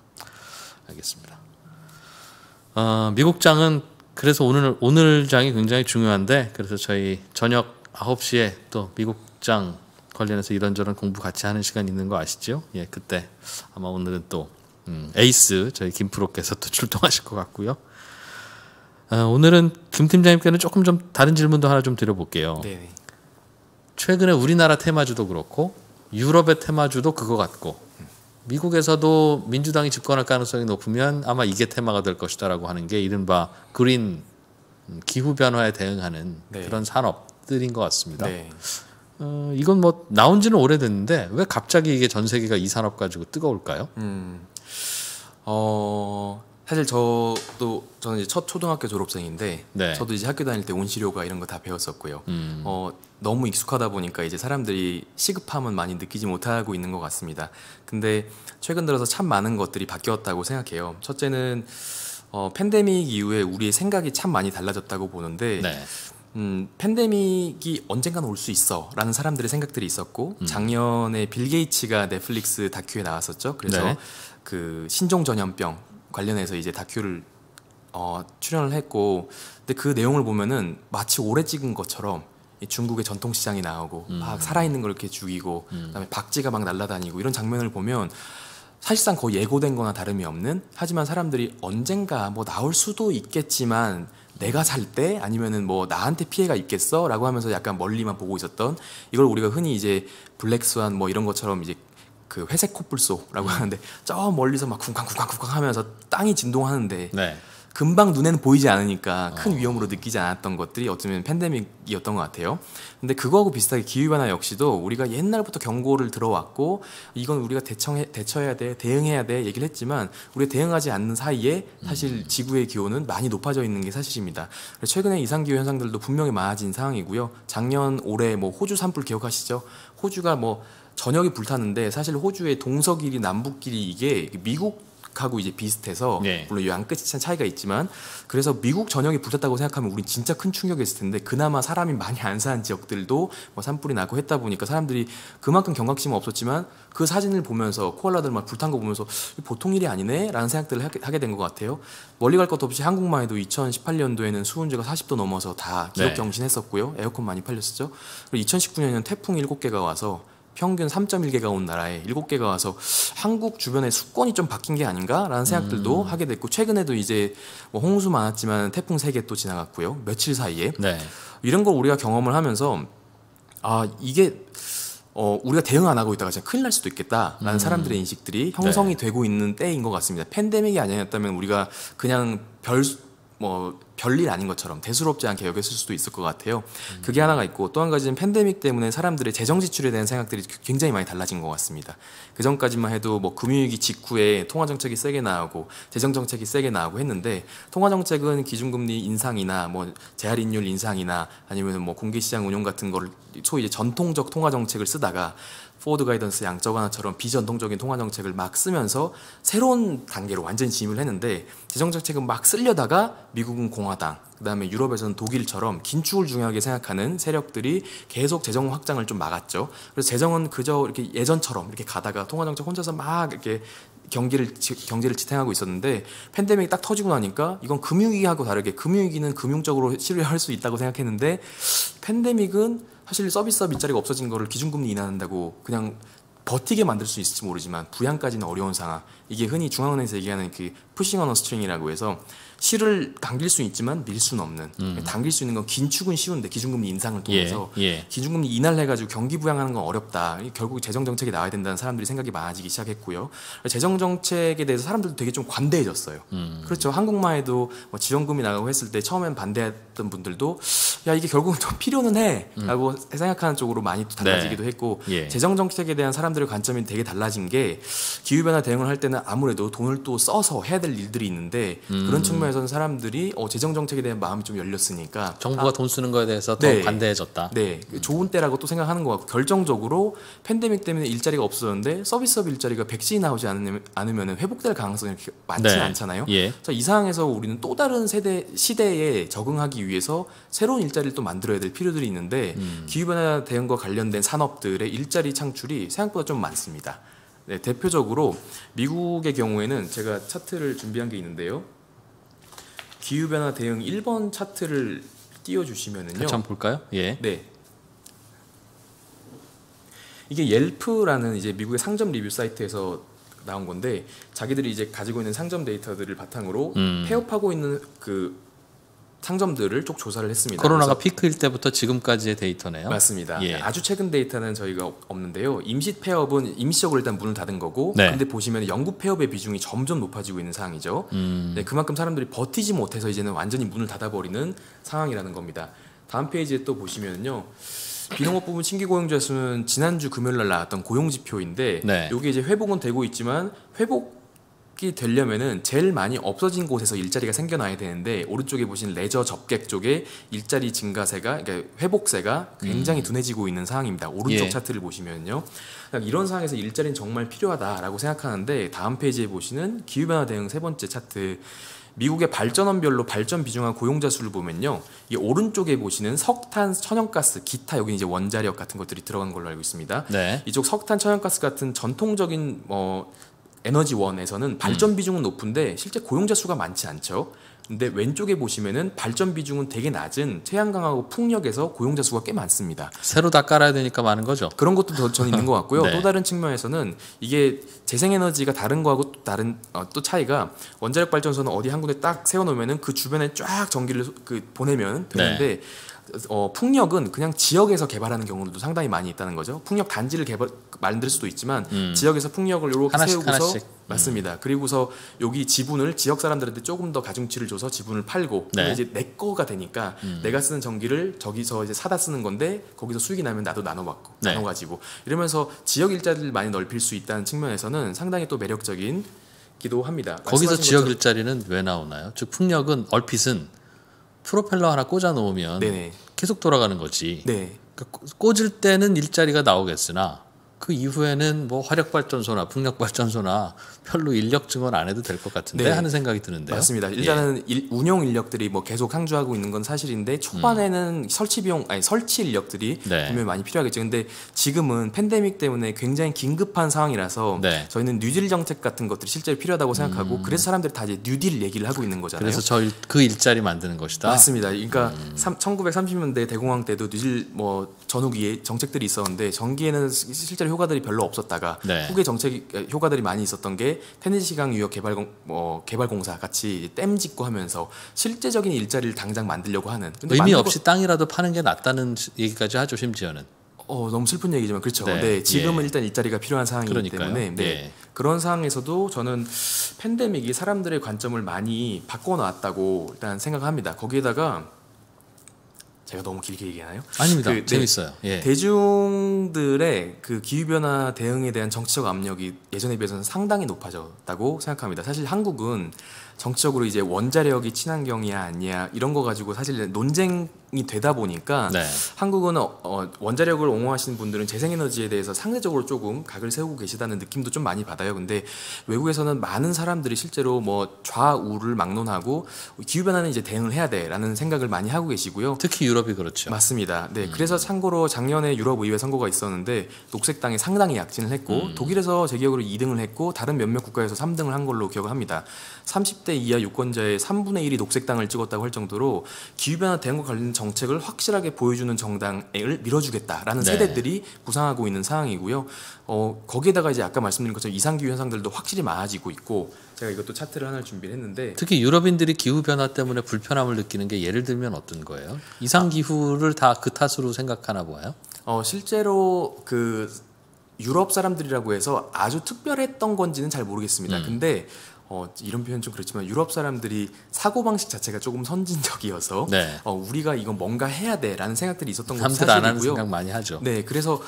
알겠습니다. 어, 미국 장은 그래서 오늘 오늘 장이 굉장히 중요한데 그래서 저희 저녁 아홉 시에 또 미국 장 관련해서 이런저런 공부 같이 하는 시간 있는 거 아시죠? 예, 그때 아마 오늘은 또 음, 에이스 저희 김 프로께서 또 출동하실 것 같고요. 어, 오늘은 김 팀장님께는 조금 좀 다른 질문도 하나 좀 드려볼게요. 네. 최근에 우리나라 테마주도 그렇고 유럽의 테마주도 그거 같고 미국에서도 민주당이 집권할 가능성이 높으면 아마 이게 테마가 될 것이다라고 하는 게 이른바 그린 기후 변화에 대응하는 네. 그런 산업들인 것 같습니다. 네. 어, 이건 뭐 나온 지는 오래됐는데 왜 갑자기 이게 전 세계가 이 산업 가지고 뜨거울까요? 음, 어, 사실 저도 저는 이제 첫 초등학교 졸업생인데 네. 저도 이제 학교 다닐 때 온실효과 이런 거 다 배웠었고요. 음. 어, 너무 익숙하다 보니까 이제 사람들이 시급함은 많이 느끼지 못하고 있는 것 같습니다. 근데 최근 들어서 참 많은 것들이 바뀌었다고 생각해요. 첫째는 어, 팬데믹 이후에 우리의 생각이 참 많이 달라졌다고 보는데 네. 음, 팬데믹이 언젠가는 올 수 있어 라는 사람들의 생각들이 있었고 음. 작년에 빌 게이츠가 넷플릭스 다큐에 나왔었죠. 그래서 네. 그 신종 전염병 관련해서 이제 다큐를 어, 출연을 했고 근데 그 내용을 보면은 마치 오래 찍은 것처럼 이 중국의 전통시장이 나오고 음. 막 살아있는 걸 이렇게 죽이고 음. 그다음에 박쥐가 막 날아다니고 이런 장면을 보면 사실상 거의 예고된 거나 다름이 없는 하지만 사람들이 언젠가 뭐 나올 수도 있겠지만 내가 살 때 아니면은 뭐 나한테 피해가 있겠어? 라고 하면서 약간 멀리만 보고 있었던 이걸 우리가 흔히 이제 블랙스완 뭐 이런 것처럼 이제 그 회색 코뿔소라고 하는데 저 멀리서 막 쿵쾅쿵쾅쿵쾅 하면서 땅이 진동하는데 네. 금방 눈에는 보이지 않으니까 큰 어. 위험으로 느끼지 않았던 것들이 어쩌면 팬데믹이었던 것 같아요. 근데 그거하고 비슷하게 기후변화 역시도 우리가 옛날부터 경고를 들어왔고 이건 우리가 대처해, 대처해야 돼, 대응해야 돼 얘기를 했지만 우리가 대응하지 않는 사이에 사실 지구의 기온은 많이 높아져 있는 게 사실입니다. 그래서 최근에 이상기후 현상들도 분명히 많아진 상황이고요. 작년 올해 뭐 호주 산불 기억하시죠? 호주가 뭐 전역이 불탔는데 사실 호주의 동서길이 남북길이 이게 미국 하고 이제 비슷해서 네. 물론 양끝이 참 차이가 있지만 그래서 미국 전역이 불탔다고 생각하면 우린 진짜 큰 충격이었을 텐데 그나마 사람이 많이 안 사는 지역들도 뭐 산불이 나고 했다 보니까 사람들이 그만큼 경각심은 없었지만 그 사진을 보면서 코알라들 막 불탄 거 보면서 보통 일이 아니네 라는 생각들을 하게, 하게 된 것 같아요. 멀리 갈 것도 없이 한국만 해도 이천십팔 년도에는 수온제가 사십 도 넘어서 다 기록 네. 경신했었고요. 에어컨 많이 팔렸었죠. 그리고 이천십구 년에는 태풍 일곱 개가 와서 평균 삼 점 일 개가 온 나라에 일곱 개가 와서 한국 주변의 수권이 좀 바뀐 게 아닌가라는 생각들도 음. 하게 됐고 최근에도 이제 뭐 홍수 많았지만 태풍 세 개 또 지나갔고요. 며칠 사이에 네. 이런 걸 우리가 경험을 하면서 아 이게 어 우리가 대응 안 하고 있다가 진짜 큰일 날 수도 있겠다라는 음. 사람들의 인식들이 형성이 네. 되고 있는 때인 것 같습니다. 팬데믹이 아니었다면 우리가 그냥 별 뭐 별일 아닌 것처럼 대수롭지 않게 여겼을 수도 있을 것 같아요. 음. 그게 하나가 있고 또 한 가지는 팬데믹 때문에 사람들의 재정 지출에 대한 생각들이 굉장히 많이 달라진 것 같습니다. 그 전까지만 해도 뭐 금융위기 직후에 통화 정책이 세게 나오고 재정 정책이 세게 나오고 했는데 통화 정책은 기준금리 인상이나 뭐 재할인율 인상이나 아니면 뭐 공개시장 운용 같은 거를 소위 이제 전통적 통화 정책을 쓰다가 포워드 가이던스 양적 완화처럼 비전통적인 통화 정책을 막 쓰면서 새로운 단계로 완전히 진입을 했는데 재정 정책은 막 쓰려다가 미국은 공화당, 그다음에 유럽에서는 독일처럼 긴축을 중요하게 생각하는 세력들이 계속 재정 확장을 좀 막았죠. 그래서 재정은 그저 이렇게 예전처럼 이렇게 가다가 통화 정책 혼자서 막 이렇게 경기를 경제를 지탱하고 있었는데 팬데믹이 딱 터지고 나니까 이건 금융위기하고 다르게 금융위기는 금융적으로 치료할 수 있다고 생각했는데 팬데믹은 사실 서비스업 일자리가 없어진 거를 기준금리 인하한다고 그냥 버티게 만들 수 있을지 모르지만 부양까지는 어려운 상황. 이게 흔히 중앙은행에서 얘기하는 그 푸싱 언어 스트링이라고 해서 실을 당길 수는 있지만 밀 수는 없는. 음. 당길 수 있는 건 긴축은 쉬운데 기준금리 인상을 통해서 예. 예. 기준금리 인하를 해가지고 경기 부양하는 건 어렵다. 결국 재정 정책이 나와야 된다는 사람들이 생각이 많아지기 시작했고요. 재정 정책에 대해서 사람들도 되게 좀 관대해졌어요. 음. 그렇죠. 한국만 해도 뭐 지원금이 나가고 했을 때 처음엔 반대했던 분들도 야 이게 결국은 좀 필요는 해라고 음. 생각하는 쪽으로 많이 또 달라지기도 네. 했고 예. 재정 정책에 대한 사람들의 관점이 되게 달라진 게 기후 변화 대응을 할 때는 아무래도 돈을 또 써서 해야 될 일들이 있는데 음. 그런 측면에서는 사람들이 어, 재정 정책에 대한 마음이 좀 열렸으니까 정부가 아, 돈 쓰는 거에 대해서 더 네. 관대해졌다. 네, 좋은 때라고 또 생각하는 것 같고 결정적으로 팬데믹 때문에 일자리가 없었는데 서비스업 일자리가 백신이 나오지 않으면, 않으면 회복될 가능성이 그렇게 많지는 네. 않잖아요. 예. 자, 이 상황에서 우리는 또 다른 세대 시대에 적응하기 위해서 새로운 일자리를 또 만들어야 될 필요들이 있는데 음. 기후변화 대응과 관련된 산업들의 일자리 창출이 생각보다 좀 많습니다. 네, 대표적으로 미국의 경우에는 제가 차트를 준비한 게 있는데요. 기후변화 대응 일 번 차트를 띄워주시면은요. 같이 한번 볼까요? 예. 네. 이게 옐프라는 이제 미국의 상점 리뷰 사이트에서 나온 건데 자기들이 이제 가지고 있는 상점 데이터들을 바탕으로 음. 폐업하고 있는 그 상점들을 쭉 조사를 했습니다. 코로나가 그래서 피크일 때부터 지금까지의 데이터네요. 맞습니다. 예. 아주 최근 데이터는 저희가 없는데요. 임시 폐업은 임시적으로 일단 문을 닫은 거고, 네. 근데 보시면 영구 폐업의 비중이 점점 높아지고 있는 상황이죠. 음. 네, 그만큼 사람들이 버티지 못해서 이제는 완전히 문을 닫아버리는 상황이라는 겁니다. 다음 페이지에 또 보시면요. 비농업 부문 신규 고용자 수는 지난주 금요일 날 나왔던 고용 지표인데 네. 이게 이제 회복은 되고 있지만 회복이 되려면은 제일 많이 없어진 곳에서 일자리가 생겨나야 되는데 오른쪽에 보신 레저 접객 쪽에 일자리 증가세가 그러니까 회복세가 굉장히 음. 둔해지고 있는 상황입니다. 오른쪽 예. 차트를 보시면요. 이런 상황에서 일자리는 정말 필요하다라고 생각하는데 다음 페이지에 보시는 기후변화 대응 세 번째 차트 미국의 발전원별로 발전 비중화 고용자 수를 보면요. 이 오른쪽에 보시는 석탄, 천연가스, 기타 여기 이제 원자력 같은 것들이 들어간 걸로 알고 있습니다. 네. 이쪽 석탄, 천연가스 같은 전통적인 뭐 에너지원에서는 발전 비중은 높은데 실제 고용자 수가 많지 않죠. 근데 왼쪽에 보시면은 발전 비중은 되게 낮은 태양광하고 풍력에서 고용자 수가 꽤 많습니다. 새로 다 깔아야 되니까 많은 거죠. 그런 것도 더 전 있는 것 같고요. 네. 또 다른 측면에서는 이게 재생에너지가 다른 거하고 또 다른 어, 또 차이가 원자력 발전소는 어디 한 군데 딱 세워놓으면은 그 주변에 쫙 전기를 소- 그 보내면 되는데 네. 어, 풍력은 그냥 지역에서 개발하는 경우도 상당히 많이 있다는 거죠. 풍력 단지를 개발 만들 수도 있지만 음. 지역에서 풍력을 이렇게 하나씩, 세우고서 하나씩. 맞습니다. 그리고서 여기 지분을 지역 사람들한테 조금 더 가중치를 줘서 지분을 팔고 네. 그러면 이제 내 거가 되니까 음. 내가 쓰는 전기를 저기서 이제 사다 쓰는 건데 거기서 수익이 나면 나도 나눠 받고 네. 나눠 가지고 이러면서 지역 일자리를 많이 넓힐 수 있다는 측면에서는 상당히 또 매력적인 기도 합니다. 거기서 말씀하신 지역 것처럼- 일자리는 왜 나오나요? 즉 풍력은 얼핏은 프로펠러 하나 꽂아 놓으면 네네. 계속 돌아가는 거지. 네. 그러니까 꽂을 때는 일자리가 나오겠으나 그 이후에는 뭐 화력발전소나 풍력발전소나 별로 인력 증원 안 해도 될 것 같은데 네. 하는 생각이 드는데요. 맞습니다. 일단은 일- 운영 인력들이 뭐 계속 항주하고 있는 건 사실인데 초반에는 설치 비용 아니 설치 인력들이 네. 분명히 많이 필요하겠죠. 근데 지금은 팬데믹 때문에 굉장히 긴급한 상황이라서 네. 저희는 뉴딜 정책 같은 것들이 실제로 필요하다고 생각하고 그래서 사람들이 다 이제 뉴딜 얘기를 하고 있는 거잖아요. 그래서 저 그 일자리 만드는 것이다. 맞습니다. 그러니까 음. 삼- 천구백삼십 년대 대공황 때도 뉴딜 뭐 전후기에 정책들이 있었는데 전기에는 시- 실제로 효과들이 별로 없었다가 네. 후계 정책 효과들이 많이 있었던 게 테네시강 유역 개발공 뭐 개발공사 같이 댐 짓고 하면서 실제적인 일자리를 당장 만들려고 하는 근데 의미 만들고- 없이 땅이라도 파는 게 낫다는 얘기까지 하죠, 심지어는. 어 너무 슬픈 얘기지만 그렇죠. 네. 네, 지금은 예. 일단 일자리가 필요한 상황이기 그러니까요. 때문에 네. 예. 그런 상황에서도 저는 팬데믹이 사람들의 관점을 많이 바꿔놨다고 일단 생각합니다. 거기에다가 제가 너무 길게 얘기하나요? 아닙니다. 그, 네. 재밌어요. 예. 대중들의 그 기후변화 대응에 대한 정치적 압력이 예전에 비해서는 상당히 높아졌다고 생각합니다. 사실 한국은 정치적으로 이제 원자력이 친환경이야 아니야 이런 거 가지고 사실 논쟁이 되다 보니까 네. 한국은 어, 어, 원자력을 옹호하시는 분들은 재생에너지에 대해서 상대적으로 조금 각을 세우고 계시다는 느낌도 좀 많이 받아요. 근데 외국에서는 많은 사람들이 실제로 뭐 좌우를 막론하고 기후변화는 이제 대응을 해야 돼라는 생각을 많이 하고 계시고요. 특히 유럽이 그렇죠. 맞습니다. 네, 음. 그래서 참고로 작년에 유럽 의회 선거가 있었는데 녹색당이 상당히 약진을 했고 음. 독일에서 제 기억으로 이 등을 했고 다른 몇몇 국가에서 삼 등을 한 걸로 기억을 합니다. 삼십 대 이하 유권자의 삼분의 일이 녹색당을 찍었다고 할 정도로 기후변화 대응과 관련 정책을 확실하게 보여주는 정당을 밀어주겠다라는 네. 세대들이 부상하고 있는 상황이고요. 어, 거기에다가 이제 아까 말씀드린 것처럼 이상기후 현상들도 확실히 많아지고 있고 제가 이것도 차트를 하나 준비를 했는데 특히 유럽인들이 기후 변화 때문에 불편함을 느끼는 게 예를 들면 어떤 거예요? 이상 기후를 다 그 탓으로 생각하나 봐요. 어, 실제로 그 유럽 사람들이라고 해서 아주 특별했던 건지는 잘 모르겠습니다. 음. 근데 어, 이런 표현 좀 그렇지만 유럽 사람들이 사고 방식 자체가 조금 선진적이어서 네. 어, 우리가 이건 뭔가 해야 돼라는 생각들이 있었던 것도 남들 안 하는 사실이고요. 생각 많이 하죠. 네, 그래서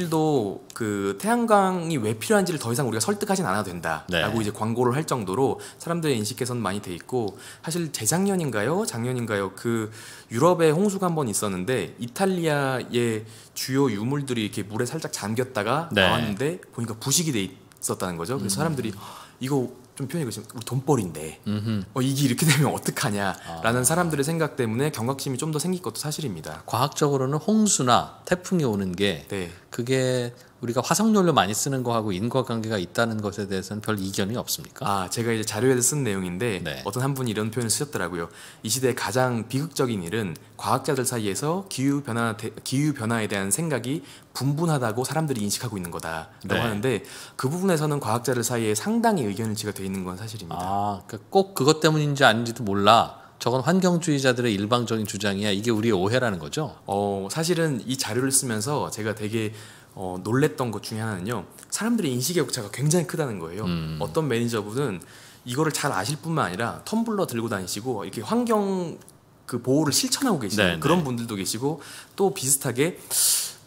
독일도 그 태양광이 왜 필요한지를 더 이상 우리가 설득하진 않아도 된다라고 네. 이제 광고를 할 정도로 사람들의 인식 개선 많이 돼 있고 사실 재작년인가요, 작년인가요, 그 유럽에 홍수가 한 번 있었는데 이탈리아의 주요 유물들이 이렇게 물에 살짝 잠겼다가 네. 나왔는데 보니까 부식이 돼 있었다는 거죠. 그래서 사람들이 이거 좀 표현이 그렇지만 우리 돈벌인데 음흠. 어, 이게 이렇게 되면 어떡하냐라는 사람들의 생각 때문에 경각심이 좀 더 생길 것도 사실입니다. 과학적으로는 홍수나 태풍이 오는 게 네. 그게 우리가 화석연료 많이 쓰는 거하고 인과관계가 있다는 것에 대해서는 별 이견이 없습니까? 아, 제가 이제 자료에서 쓴 내용인데 네. 어떤 한 분이 이런 표현을 쓰셨더라고요. 이 시대의 가장 비극적인 일은 과학자들 사이에서 기후 변화 기후 변화에 대한 생각이 분분하다고 사람들이 인식하고 있는 거다라고 네. 하는데 그 부분에서는 과학자들 사이에 상당히 의견 일치가 돼 있는 건 사실입니다. 아, 그러니까 꼭 그것 때문인지 아닌지도 몰라. 저건 환경주의자들의 일방적인 주장이야. 이게 우리의 오해라는 거죠. 어, 사실은 이 자료를 쓰면서 제가 되게 어, 놀랬던 것 중에 하나는요. 사람들의 인식의 격차가 굉장히 크다는 거예요. 음. 어떤 매니저분은 이거를 잘 아실 뿐만 아니라 텀블러 들고 다니시고 이렇게 환경 그 보호를 실천하고 계시는 네, 그런 네. 분들도 계시고 또 비슷하게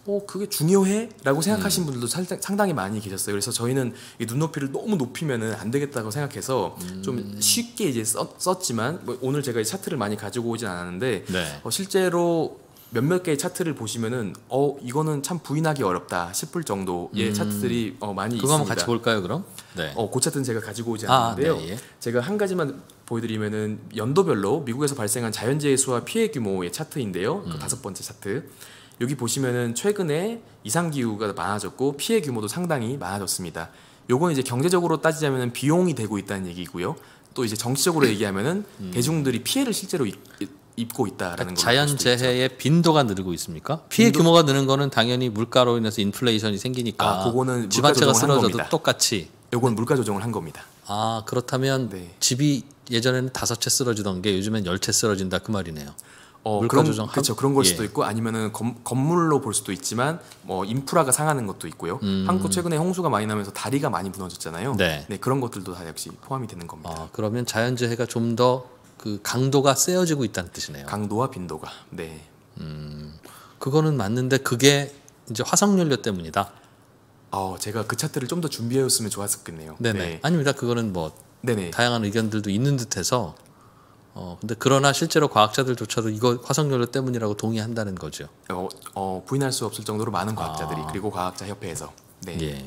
어 그게 중요해? 라고 생각하시는 분들도 살짝, 상당히 많이 계셨어요. 그래서 저희는 이 눈높이를 너무 높이면은 안 되겠다고 생각해서 음. 좀 쉽게 이제 썼, 썼지만 뭐 오늘 제가 이 차트를 많이 가지고 오진 않았는데 네. 어, 실제로 몇몇 개의 차트를 보시면은 어 이거는 참 부인하기 어렵다 싶을 정도의 음. 차트들이 어, 많이 그거 있습니다. 한번 같이 볼까요, 그럼? 네. 어, 그 차트는 제가 가지고 오지 않았는데요. 아, 네, 예. 제가 한 가지만 보여드리면은 연도별로 미국에서 발생한 자연재해 수와 피해 규모의 차트인데요. 음. 그 다섯 번째 차트. 여기 보시면은 최근에 이상 기후가 많아졌고 피해 규모도 상당히 많아졌습니다. 요건 이제 경제적으로 따지자면은 비용이 되고 있다는 얘기고요. 또 이제 정치적으로 얘기하면은 음. 대중들이 피해를 실제로 입, 입고 있다라는 그러니까 걸 자연재해의 빈도가 늘고 있습니까? 피해 빈도? 규모가 느는 거는 당연히 물가로 인해서 인플레이션이 생기니까 아, 그거는 집안채가 쓰러져도 겁니다. 똑같이. 요건 물가 조정을 한 겁니다. 아 그렇다면 네. 집이 예전에는 다섯 채 쓰러지던 게 요즘엔 열 채 쓰러진다 그 말이네요. 어, 그런, 그렇죠. 그런 걸 수도 예. 있고 아니면은 건, 건물로 볼 수도 있지만 뭐 인프라가 상하는 것도 있고요. 음. 한국 최근에 홍수가 많이 나면서 다리가 많이 무너졌잖아요. 네. 네, 그런 것들도 다 역시 포함이 되는 겁니다. 아, 그러면 자연재해가 좀 더 그 강도가 세어지고 있다는 뜻이네요. 강도와 빈도가. 네. 음, 그거는 맞는데 그게 이제 화석연료 때문이다. 어, 제가 그 차트를 좀 더 준비해왔으면 좋았었겠네요. 네네. 네. 아닙니다. 그거는 뭐 네네. 다양한 의견들도 있는 듯해서. 어 근데 그러나 실제로 과학자들조차도 이거 화석연료 때문이라고 동의한다는 거죠. 어, 어 부인할 수 없을 정도로 많은 과학자들이 아. 그리고 과학자 협회에서. 네. 예.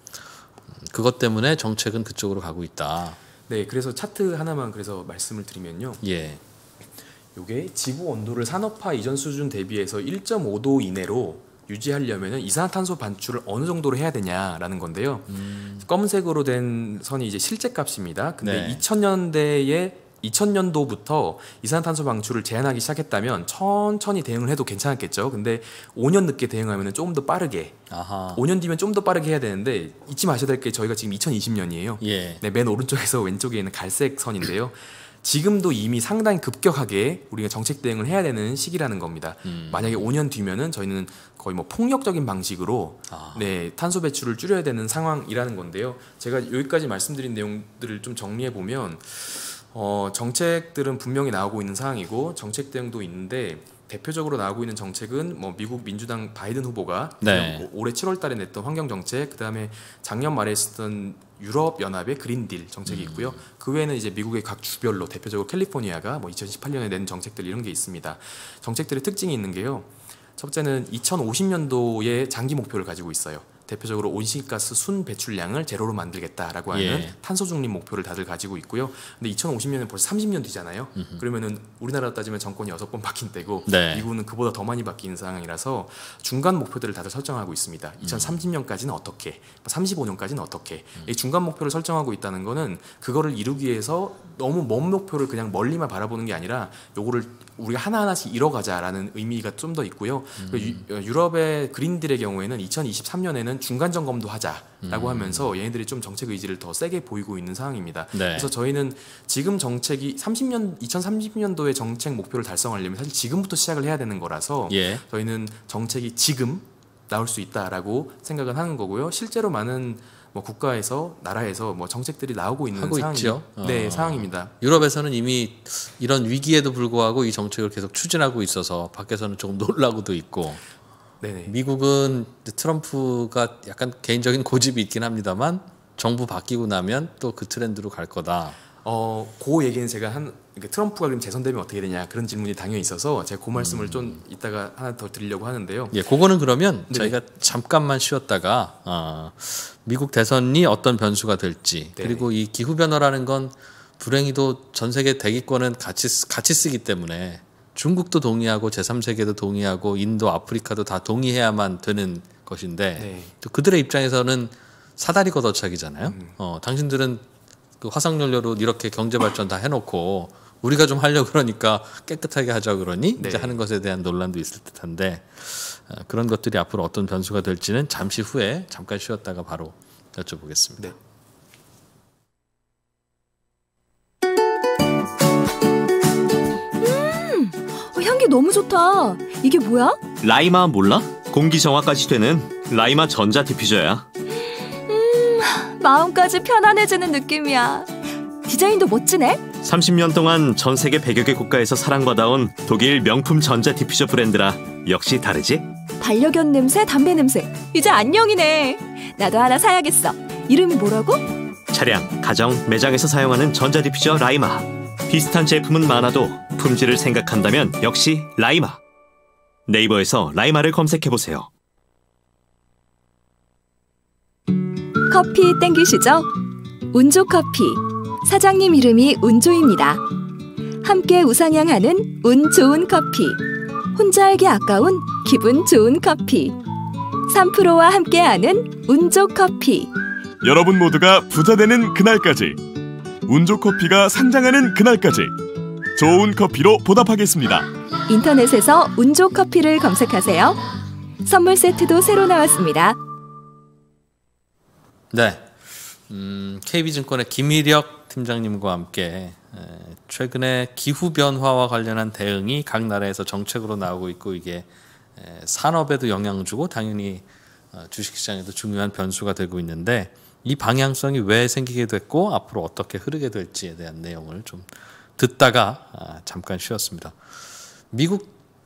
그것 때문에 정책은 그쪽으로 가고 있다. 네, 그래서 차트 하나만 그래서 말씀을 드리면요. 예. 요게 지구 온도를 산업화 이전 수준 대비해서 일 점 오 도 이내로 유지하려면은 이산화탄소 반출을 어느 정도로 해야 되냐라는 건데요. 음. 검은색으로 된 선이 이제 실제 값입니다. 근데 네. 이천 년대에 이천 년도부터 이산화탄소 방출을 제한하기 시작했다면 천천히 대응을 해도 괜찮았겠죠. 근데 오 년 늦게 대응하면 조금 더 빠르게 아하. 오 년 뒤면 좀 더 빠르게 해야 되는데 잊지 마셔야 될 게 저희가 지금 이천이십 년이에요. 예. 네, 맨 오른쪽에서 왼쪽에 있는 갈색 선인데요. 지금도 이미 상당히 급격하게 우리가 정책 대응을 해야 되는 시기라는 겁니다. 음. 만약에 오 년 뒤면은 저희는 거의 뭐 폭력적인 방식으로 아. 네, 탄소 배출을 줄여야 되는 상황이라는 건데요. 제가 여기까지 말씀드린 내용들을 좀 정리해 보면 어, 정책들은 분명히 나오고 있는 상황이고 정책 대응도 있는데 대표적으로 나오고 있는 정책은 뭐 미국 민주당 바이든 후보가 네. 올해 칠월 달에 냈던 환경 정책, 그다음에 작년 말에 했던 유럽 연합의 그린딜 정책이 있고요. 음. 그 외에는 이제 미국의 각 주별로 대표적으로 캘리포니아가 뭐 이천십팔 년에 낸 정책들 이런 게 있습니다. 정책들의 특징이 있는 게요. 첫째는 이천오십 년도에 장기 목표를 가지고 있어요. 대표적으로 온실가스 순 배출량을 제로로 만들겠다라고 하는 예. 탄소 중립 목표를 다들 가지고 있고요. 근데 이천오십 년은 벌써 삼십 년 뒤잖아요. 음흠. 그러면은 우리나라 따지면 정권이 여섯 번 바뀐 때고 네. 미국은 그보다 더 많이 바뀐 상황이라서 중간 목표들을 다들 설정하고 있습니다. 이천삼십 년까지는 어떻게, 삼십오 년까지는 어떻게. 음. 이 중간 목표를 설정하고 있다는 거는 그거를 이루기 위해서 너무 먼 목표를 그냥 멀리만 바라보는 게 아니라 요거를 우리가 하나하나씩 이뤄가자라는 의미가 좀 더 있고요. 음. 유, 유럽의 그린딜의 경우에는 이천이십삼 년에는 중간 점검도 하자라고 음. 하면서 얘네들이 좀 정책 의지를 더 세게 보이고 있는 상황입니다. 네. 그래서 저희는 지금 정책이 삼십 년, 이천삼십 년도의 정책 목표를 달성하려면 사실 지금부터 시작을 해야 되는 거라서 예. 저희는 정책이 지금 나올 수 있다라고 생각은 하는 거고요. 실제로 많은 뭐 국가에서 나라에서 뭐 정책들이 나오고 있는 하고 상황이, 있죠. 네, 어. 상황입니다. 유럽에서는 이미 이런 위기에도 불구하고 이 정책을 계속 추진하고 있어서 밖에서는 조금 놀라고도 있고. 네네. 미국은 트럼프가 약간 개인적인 고집이 있긴 합니다만 정부 바뀌고 나면 또 그 트렌드로 갈 거다. 어, 그 얘기는 제가 한 그러니까 트럼프가 그럼 재선되면 어떻게 되냐 그런 질문이 당연히 있어서 제가 그 말씀을 음. 좀 이따가 하나 더 드리려고 하는데요. 예, 그거는 그러면 네네. 저희가 잠깐만 쉬었다가 어, 미국 대선이 어떤 변수가 될지 네네. 그리고 이 기후 변화라는 건 불행히도 전 세계 대기권은 같이 같이 쓰기 때문에 중국도 동의하고 제삼 세계도 동의하고 인도, 아프리카도 다 동의해야만 되는 것인데 네. 또 그들의 입장에서는 사다리 걷어차기잖아요. 음. 어, 당신들은 그 화석연료로 이렇게 경제 발전 다 해놓고 우리가 좀 하려고 그러니까 깨끗하게 하자 그러니 네. 이제 하는 것에 대한 논란도 있을 듯한데 어, 그런 것들이 앞으로 어떤 변수가 될지는 잠시 후에 잠깐 쉬었다가 바로 여쭤보겠습니다. 네. 음, 향기 너무 좋다. 이게 뭐야? 라이마 몰라? 공기 정화까지 되는 라이마 전자 디퓨저야. 음, 마음까지 편안해지는 느낌이야. 디자인도 멋지네. 삼십 년 동안 전 세계 백여 개 국가에서 사랑받아온 독일 명품 전자 디퓨저 브랜드라 역시 다르지? 반려견 냄새, 담배 냄새. 이제 안녕이네. 나도 하나 사야겠어. 이름이 뭐라고? 차량, 가정, 매장에서 사용하는 전자 디퓨저 라이마. 비슷한 제품은 많아도 품질을 생각한다면 역시 라이마. 네이버에서 라이마를 검색해보세요. 커피 땡기시죠? 운조커피. 사장님 이름이 운조입니다. 함께 우상향하는 운 좋은 커피. 혼자 알기 아까운 기분 좋은 커피. 삼 프로와 함께하는 운조커피. 여러분 모두가 부자 되는 그날까지, 운조커피가 상장하는 그날까지 좋은 커피로 보답하겠습니다. 인터넷에서 운조커피를 검색하세요. 선물 세트도 새로 나왔습니다. 네, 음, 케이비증권의 김희력 팀장님과 함께 에, 최근에 기후 변화와 관련한 대응이 각 나라에서 정책으로 나오고 있고 이게 에, 산업에도 영향을 주고 당연히 어, 주식시장에도 중요한 변수가 되고 있는데 이 방향성이 왜 생기게 됐고 앞으로 어떻게 흐르게 될지에 대한 내용을 좀 듣다가 아, 잠깐 쉬었습니다. 미국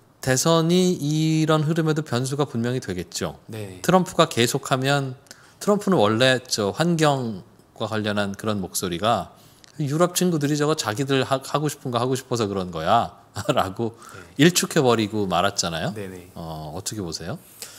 대선이 이런 흐름에도 변수가 분명히 되겠죠. 네. 트럼프가 계속하면 트럼프는 원래 저 환경과 관련한 그런 목소리가 유럽 친구들이 저거 자기들 하, 하고 싶은 거 하고 싶어서 그런 거야 라고 네. 일축해버리고 말았잖아요. 네네. 어, 어떻게 보세요?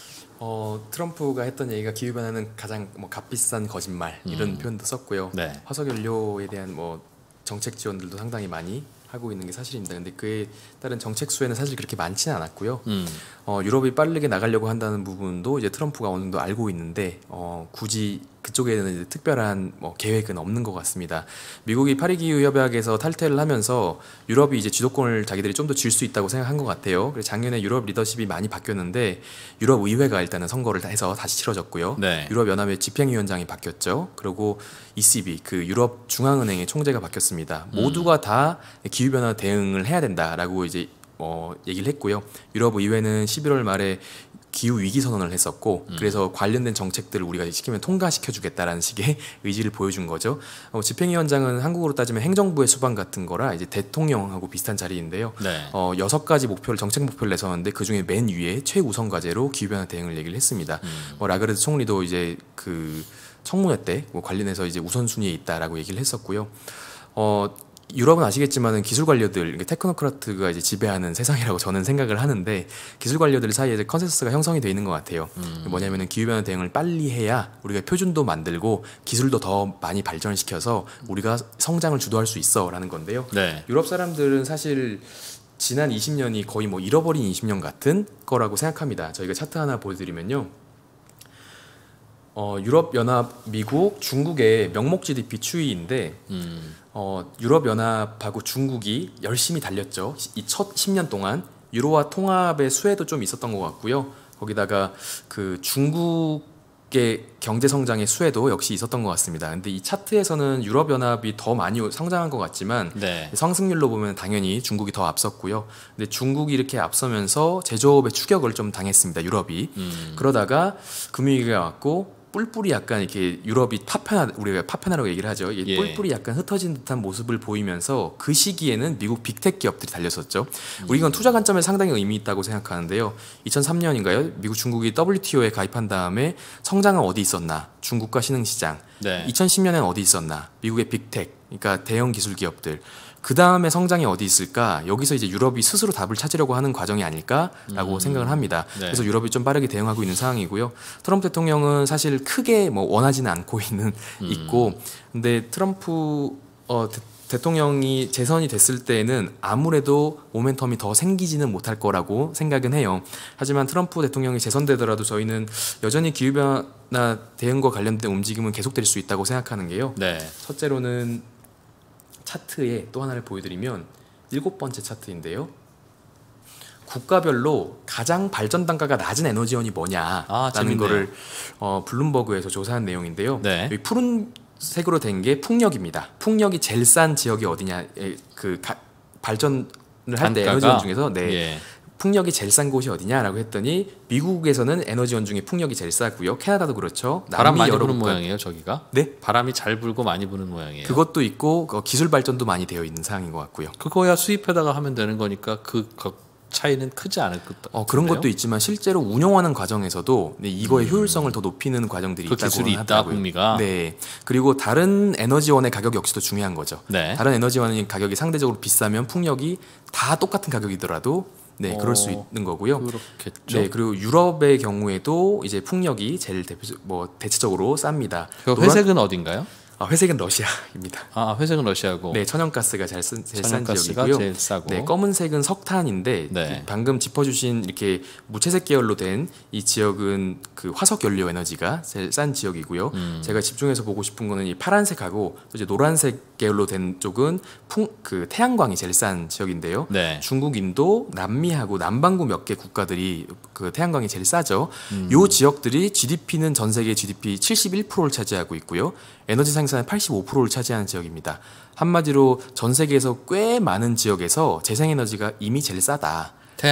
어, 트럼프가 했던 얘기가 기후변화는 가장 뭐 값비싼 거짓말 이런 음. 표현도 썼고요. 네. 화석연료에 대한 뭐 정책 지원들도 상당히 많이 하고 있는 게 사실입니다. 근데 그에 따른 정책 수혜는 사실 그렇게 많지는 않았고요. 음. 어, 유럽이 빠르게 나가려고 한다는 부분도 이제 트럼프가 어느 정도 알고 있는데 어, 굳이 그쪽에는 이제 특별한 뭐 계획은 없는 것 같습니다. 미국이 파리 기후 협약에서 탈퇴를 하면서 유럽이 이제 주도권을 자기들이 좀 더 쥘 수 있다고 생각한 것 같아요. 그래서 작년에 유럽 리더십이 많이 바뀌었는데 유럽 의회가 일단은 선거를 해서 다시 치러졌고요. 네. 유럽 연합의 집행위원장이 바뀌었죠. 그리고 이씨비 그 유럽 중앙은행의 총재가 바뀌었습니다. 음. 모두가 다 기후 변화 대응을 해야 된다라고 이제 어, 얘기를 했고요. 유럽 의회는 십일월 말에 기후 위기 선언을 했었고 음. 그래서 관련된 정책들을 우리가 시키면 통과시켜주겠다라는 식의 의지를 보여준 거죠. 어, 집행위원장은 한국으로 따지면 행정부의 수반 같은 거라 이제 대통령하고 비슷한 자리인데요. 네. 어, 여섯 가지 목표를 정책 목표를 내세웠는데 그 중에 맨 위에 최우선 과제로 기후 변화 대응을 얘기를 했습니다. 음. 어, 라가르드 총리도 이제 그 청문회 때 뭐 관련해서 이제 우선순위에 있다라고 얘기를 했었고요. 어, 유럽은 아시겠지만은 기술 관료들, 테크노크라트가 이제 지배하는 세상이라고 저는 생각을 하는데 기술 관료들 사이에 이제 컨센서스가 형성이 돼 있는 것 같아요. 음. 뭐냐면은 기후변화 대응을 빨리 해야 우리가 표준도 만들고 기술도 더 많이 발전시켜서 우리가 성장을 주도할 수 있어라는 건데요. 네. 유럽 사람들은 사실 지난 이십 년이 거의 뭐 잃어버린 이십 년 같은 거라고 생각합니다. 저희가 차트 하나 보여드리면요. 어, 유럽연합, 미국, 중국의 명목 지디피 추이인데 음. 어, 유럽연합하고 중국이 열심히 달렸죠. 이 첫 십 년 동안 유로화 통합의 수혜도 좀 있었던 것 같고요. 거기다가 그 중국의 경제 성장의 수혜도 역시 있었던 것 같습니다. 근데 이 차트에서는 유럽연합이 더 많이 성장한 것 같지만 네. 상승률로 보면 당연히 중국이 더 앞섰고요. 근데 중국이 이렇게 앞서면서 제조업의 추격을 좀 당했습니다. 유럽이. 음. 그러다가 금융위기가 왔고 뿔뿔이 약간 이렇게 유럽이 파편화, 우리가 파편화라고 얘기를 하죠. 이게 예. 뿔뿔이 약간 흩어진 듯한 모습을 보이면서 그 시기에는 미국 빅테크 기업들이 달렸었죠. 음. 우리 이건 투자 관점에 상당히 의미 있다고 생각하는데요. 이천삼 년인가요? 미국, 중국이 더블유티오에 가입한 다음에 성장은 어디 있었나? 중국과 신흥시장. 네. 이천십 년엔 어디 있었나? 미국의 빅테크, 그러니까 대형 기술 기업들. 그 다음에 성장이 어디 있을까? 여기서 이제 유럽이 스스로 답을 찾으려고 하는 과정이 아닐까라고 음. 생각을 합니다. 네. 그래서 유럽이 좀 빠르게 대응하고 있는 상황이고요. 트럼프 대통령은 사실 크게 뭐 원하지는 않고 있는 음. 있고, 근데 트럼프 어, 대, 대통령이 재선이 됐을 때에는 아무래도 모멘텀이 더 생기지는 못할 거라고 생각은 해요. 하지만 트럼프 대통령이 재선되더라도 저희는 여전히 기후변화 대응과 관련된 움직임은 계속될 수 있다고 생각하는 게요. 네. 첫째로는 차트에 또 하나를 보여드리면 일곱 번째 차트인데요. 국가별로 가장 발전 단가가 낮은 에너지원이 뭐냐라는 아, 거를 어, 블룸버그에서 조사한 내용인데요. 네. 여기 푸른색으로 된 게 풍력입니다. 풍력이 제일 싼 지역이 어디냐? 그 가, 발전을 할 때 에너지원 중에서 네. 예. 풍력이 제일 싼 곳이 어디냐라고 했더니 미국에서는 에너지원 중에 풍력이 제일 싸고요. 캐나다도 그렇죠. 바람 많이 여러 부는 국가- 모양이에요, 저기가? 네. 바람이 잘 불고 많이 부는 모양이에요. 그것도 있고 어, 기술 발전도 많이 되어 있는 상황인 것 같고요. 그거야 수입해다가 하면 되는 거니까 그 거- 차이는 크지 않을 것 같아요. 어, 그런 것도 있지만 실제로 운영하는 과정에서도 네, 이거의 효율성을 더 높이는 과정들이 그 있다고 기술이 있다, 하더라고요. 북미가. 네. 그리고 다른 에너지원의 가격 역시도 중요한 거죠. 네. 다른 에너지원의 가격이 상대적으로 비싸면 풍력이 다 똑같은 가격이더라도 네, 어, 그럴 수 있는 거고요. 그렇겠죠. 네, 그리고 유럽의 경우에도 이제 풍력이 제일 대표 뭐 대체적으로 쌉니다. 그 노란- 회색은 어딘가요? 아, 회색은 러시아입니다. 아, 회색은 러시아고. 네, 천연가스가 제일 싼, 제일 싼 천연가스가 지역이고요. 제일 싸고. 네, 검은색은 석탄인데 네. 방금 짚어주신 이렇게 무채색 계열로 된 이 지역은 그 화석 연료 에너지가 제일 싼 지역이고요. 음. 제가 집중해서 보고 싶은 거는 이 파란색하고 또 이제 노란색 계열로 된 쪽은 풍, 그 태양광이 제일 싼 지역인데요. 네. 중국, 인도, 남미하고 남반구 몇 개 국가들이 그 태양광이 제일 싸죠. 음. 요 지역들이 지디피는 전 세계 지디피 칠십일 퍼센트를 차지하고 있고요. 에너지 생산의 팔십오 퍼센트를 차지하는 지역입니다. 한마디로 전 세계에서 꽤 많은 지역에서 재생에너지가 이미 제일 싸다.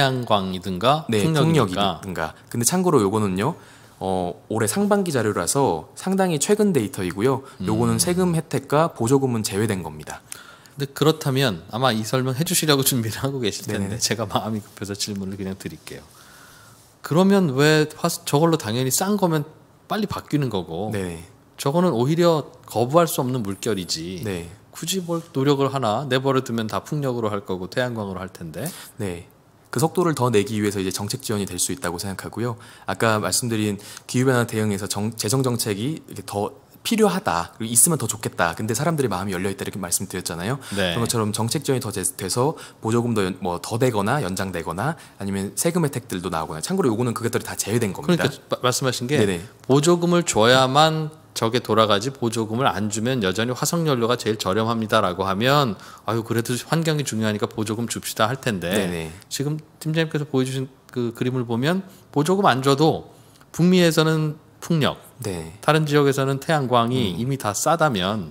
태양광이든가 네, 풍력이든가. 풍력이든가. 근데 참고로 요거는요. 어, 올해 상반기 자료라서 상당히 최근 데이터이고요. 요거는 세금 혜택과 보조금은 제외된 겁니다. 근데 그렇다면 아마 이 설명 해주시려고 준비를 하고 계실 텐데 네네. 제가 마음이 급해서 질문을 그냥 드릴게요. 그러면 왜 화, 저걸로 당연히 싼 거면 빨리 바뀌는 거고 네. 저거는 오히려 거부할 수 없는 물결이지. 네. 굳이 뭘 노력을 하나 내버려 두면 다 풍력으로 할 거고 태양광으로 할 텐데. 네. 그 속도를 더 내기 위해서 이제 정책 지원이 될 수 있다고 생각하고요. 아까 말씀드린 기후변화 대응에서 정, 재정 정책이 이렇게 더 필요하다. 그리고 있으면 더 좋겠다. 근데 사람들의 마음이 열려 있다 이렇게 말씀드렸잖아요. 네. 그런 것처럼 정책 지원이 더 제- 돼서 보조금도 뭐 더 되거나 연장되거나 아니면 세금 혜택들도 나오거나. 참고로 요거는 그것들이 다 제외된 겁니다. 그러니까 마- 말씀하신 게 네네. 보조금을 줘야만 저게 돌아가지 보조금을 안 주면 여전히 화석연료가 제일 저렴합니다라고 하면 아유 그래도 환경이 중요하니까 보조금 줍시다 할 텐데 네네. 지금 팀장님께서 보여주신 그 그림을 보면 보조금 안 줘도 북미에서는 풍력 네. 다른 지역에서는 태양광이 음. 이미 다 싸다면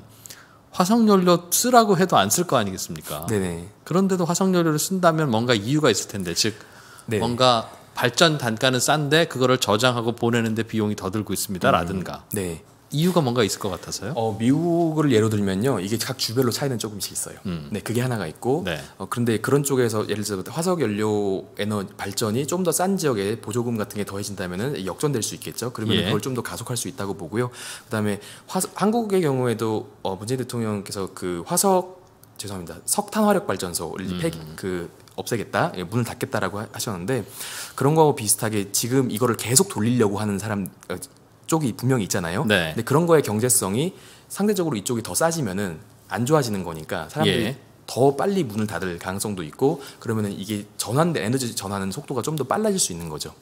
화석연료 쓰라고 해도 안 쓸 거 아니겠습니까? 네네. 그런데도 화석연료를 쓴다면 뭔가 이유가 있을 텐데 즉 네네. 뭔가 발전 단가는 싼데 그거를 저장하고 보내는데 비용이 더 들고 있습니다라든가 네. 이유가 뭔가 있을 것 같아서요. 어, 미국을 예로 들면요, 이게 각 주별로 차이는 조금씩 있어요. 음. 네, 그게 하나가 있고, 네. 어, 그런데 그런 쪽에서 예를 들어 화석 연료 에너 발전이 좀 더 싼 지역에 보조금 같은 게 더해진다면은 역전될 수 있겠죠. 그러면 예. 그걸 좀 더 가속할 수 있다고 보고요. 그다음에 화석, 한국의 경우에도 어, 문재인 대통령께서 그 화석 죄송합니다, 석탄 화력 발전소를 음. 폐기 그 없애겠다, 예, 문을 닫겠다라고 하- 하셨는데 그런 거하고 비슷하게 지금 이거를 계속 돌리려고 하는 사람 어, 쪽이 분명히 있잖아요. 네. 근데 그런 거의 경제성이 상대적으로 이쪽이 더 싸지면은 안 좋아지는 거니까 사람들이 예. 더 빨리 문을 닫을 가능성도 있고 그러면은 이게 전환 에너지 전환하는 속도가 좀 더 빨라질 수 있는 거죠.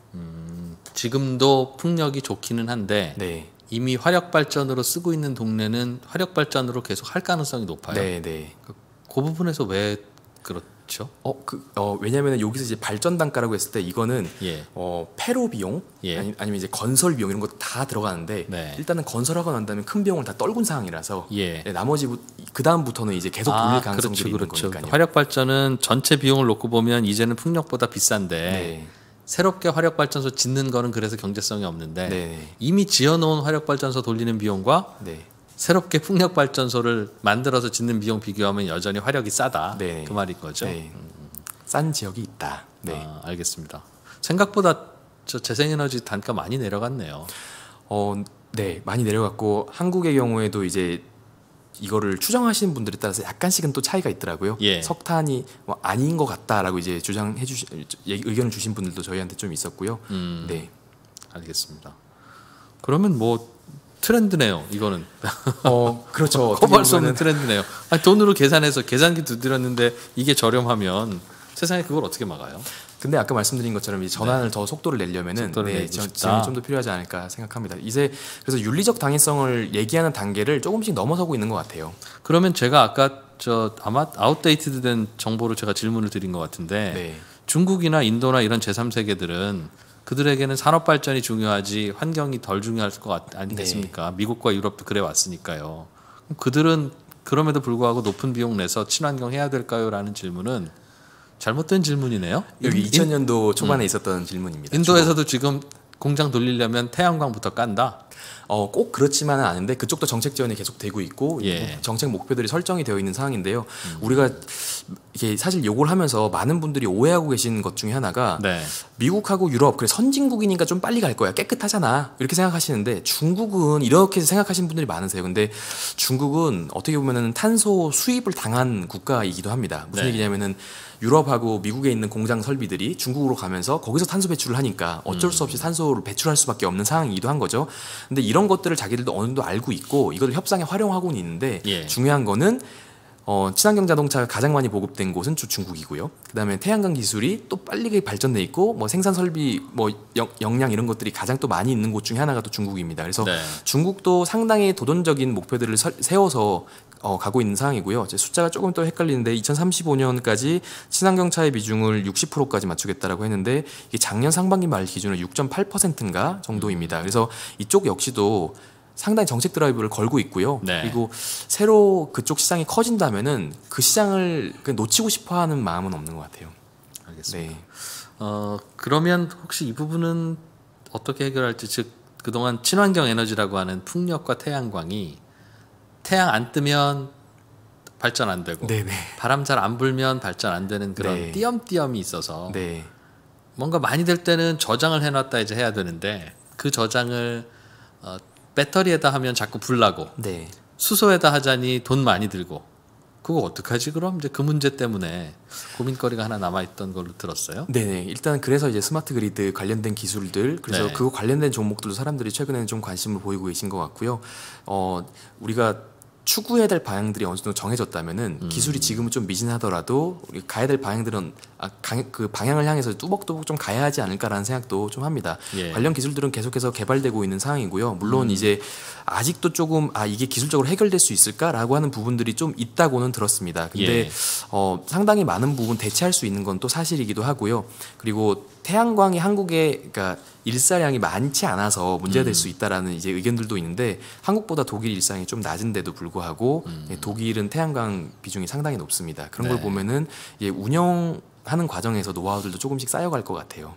지금도 풍력이 좋기는 한데 네, 이미 화력 발전으로 쓰고 있는 동네는 화력 발전으로 계속 할 가능성이 높아요. 네, 네. 그 부분에서 왜 그렇죠? 어, 그, 어, 왜냐면은 여기서 이제 발전 단가라고 했을 때 이거는 예. 어, 폐로 비용 예. 아니, 아니면 이제 건설 비용 이런 것도 다 들어가는데 네. 일단은 건설하고 난 다음에 큰 비용을 다 떨군 상황이라서 예. 네, 나머지 그 다음부터는 이제 계속 돌릴 가능성들이 있는 거니까요. 화력 발전은 전체 비용을 놓고 보면 이제는 풍력보다 비싼데 네. 새롭게 화력 발전소 짓는 거는 그래서 경제성이 없는데 네. 이미 지어놓은 화력 발전소 돌리는 비용과 네. 새롭게 풍력 발전소를 만들어서 짓는 비용 비교하면 여전히 화력이 싸다. 네. 그 말인 거죠. 네. 싼 지역이 있다. 네. 아, 알겠습니다. 생각보다 저 재생에너지 단가 많이 내려갔네요. 어, 네, 많이 내려갔고 한국의 경우에도 이제 이거를 추정하시는 분들에 따라서 약간씩은 또 차이가 있더라고요. 예. 석탄이 뭐 아닌 것 같다라고 이제 주장해 주시 의견을 주신 분들도 저희한테 좀 있었고요. 음, 네. 알겠습니다. 그러면 뭐 트렌드네요. 이거는 어, 그렇죠. 어떻게 커버할 수 없는 보면은- 트렌드네요. 아니, 돈으로 계산해서 계산기 두드렸는데 이게 저렴하면 세상에 그걸 어떻게 막아요? 근데 아까 말씀드린 것처럼 이 전환을 더 속도를 내려면은 네. 속도를 네, 내고 저- 싶다. 지금이 좀 더 필요하지 않을까 생각합니다. 이제 그래서 윤리적 당위성을 얘기하는 단계를 조금씩 넘어서고 있는 것 같아요. 그러면 제가 아까 저 아마 아웃데이트된 정보로 제가 질문을 드린 것 같은데 네. 중국이나 인도나 이런 제삼 세계들은 그들에게는 산업 발전이 중요하지 환경이 덜 중요할 것 같, 아니겠습니까? 네. 미국과 유럽도 그래 왔으니까요. 그들은 그럼에도 불구하고 높은 비용 내서 친환경 해야 될까요? 라는 질문은 잘못된 질문이네요. 여기 인- 이천 년도 초반에 있었던 질문입니다. 인도에서도 지금 공장 돌리려면 태양광부터 깐다. 어, 꼭 그렇지만은 않은데 그쪽도 정책 지원이 계속 되고 있고 예. 정책 목표들이 설정이 되어 있는 상황인데요. 음. 우리가 이게 사실 요걸 하면서 많은 분들이 오해하고 계신 것 중에 하나가 네. 미국하고 유럽 그래 선진국이니까 좀 빨리 갈 거야 깨끗하잖아 이렇게 생각하시는데 중국은 이렇게 생각하시는 분들이 많으세요. 근데 중국은 어떻게 보면은 탄소 수입을 당한 국가이기도 합니다. 무슨 네. 얘기냐면은 유럽하고 미국에 있는 공장 설비들이 중국으로 가면서 거기서 탄소 배출을 하니까 어쩔 수 없이 탄소를 배출할 수밖에 없는 상황이기도 한 거죠. 근데 이런 것들을 자기들도 어느 정도 알고 있고 이걸 협상에 활용하고는 있는데 예. 중요한 거는 어, 친환경 자동차가 가장 많이 보급된 곳은 주 중국이고요. 그다음에 태양광 기술이 또 빨리 발전돼 있고 뭐 생산 설비 뭐 영, 역량 이런 것들이 가장 또 많이 있는 곳 중에 하나가 또 중국입니다. 그래서 네. 중국도 상당히 도전적인 목표들을 설, 세워서 어, 가고 있는 상황이고요. 제 숫자가 조금 또 헷갈리는데 이천삼십오 년까지 친환경 차의 비중을 육십 퍼센트까지 맞추겠다라고 했는데 이게 작년 상반기 말 기준으로 육 점 팔 퍼센트인가 정도입니다. 그래서 이쪽 역시도 상당히 정책 드라이브를 걸고 있고요. 네. 그리고 새로 그쪽 시장이 커진다면은 그 시장을 그냥 놓치고 싶어하는 마음은 없는 것 같아요. 알겠습니다. 네. 어, 그러면 혹시 이 부분은 어떻게 해결할지, 즉 그동안 친환경 에너지라고 하는 풍력과 태양광이 태양 안 뜨면 발전 안 되고 네네. 바람 잘 안 불면 발전 안 되는 그런 네. 띄엄띄엄이 있어서 네. 뭔가 많이 될 때는 저장을 해놨다 이제 해야 되는데 그 저장을 어, 배터리에다 하면 자꾸 불나고 네. 수소에다 하자니 돈 많이 들고 그거 어떡하지 그럼? 이제 그 문제 때문에 고민거리가 하나 남아있던 걸로 들었어요. 네네. 일단 그래서 이제 스마트 그리드 관련된 기술들 그래서 네. 그거 관련된 종목들도 사람들이 최근에는 좀 관심을 보이고 계신 것 같고요. 어 우리가 추구해야 될 방향들이 어느 정도 정해졌다면은 음. 기술이 지금은 좀 미진하더라도 우리 가야 될 방향들은 아, 강, 그 방향을 향해서 뚜벅뚜벅 좀 가야 하지 않을까라는 생각도 좀 합니다. 예. 관련 기술들은 계속해서 개발되고 있는 상황이고요. 물론 이제 아직도 조금 아 이게 기술적으로 해결될 수 있을까라고 하는 부분들이 좀 있다고는 들었습니다. 근데 예. 어, 상당히 많은 부분 대체할 수 있는 건 또 사실이기도 하고요. 그리고 태양광이 한국에 그러니까 일사량이 많지 않아서 문제가 될 수 있다라는 이제 의견들도 있는데 한국보다 독일 일상이 좀 낮은데도 불구하고 예, 독일은 태양광 비중이 상당히 높습니다. 그런 걸 네. 보면은 예, 운영하는 과정에서 노하우들도 조금씩 쌓여갈 것 같아요.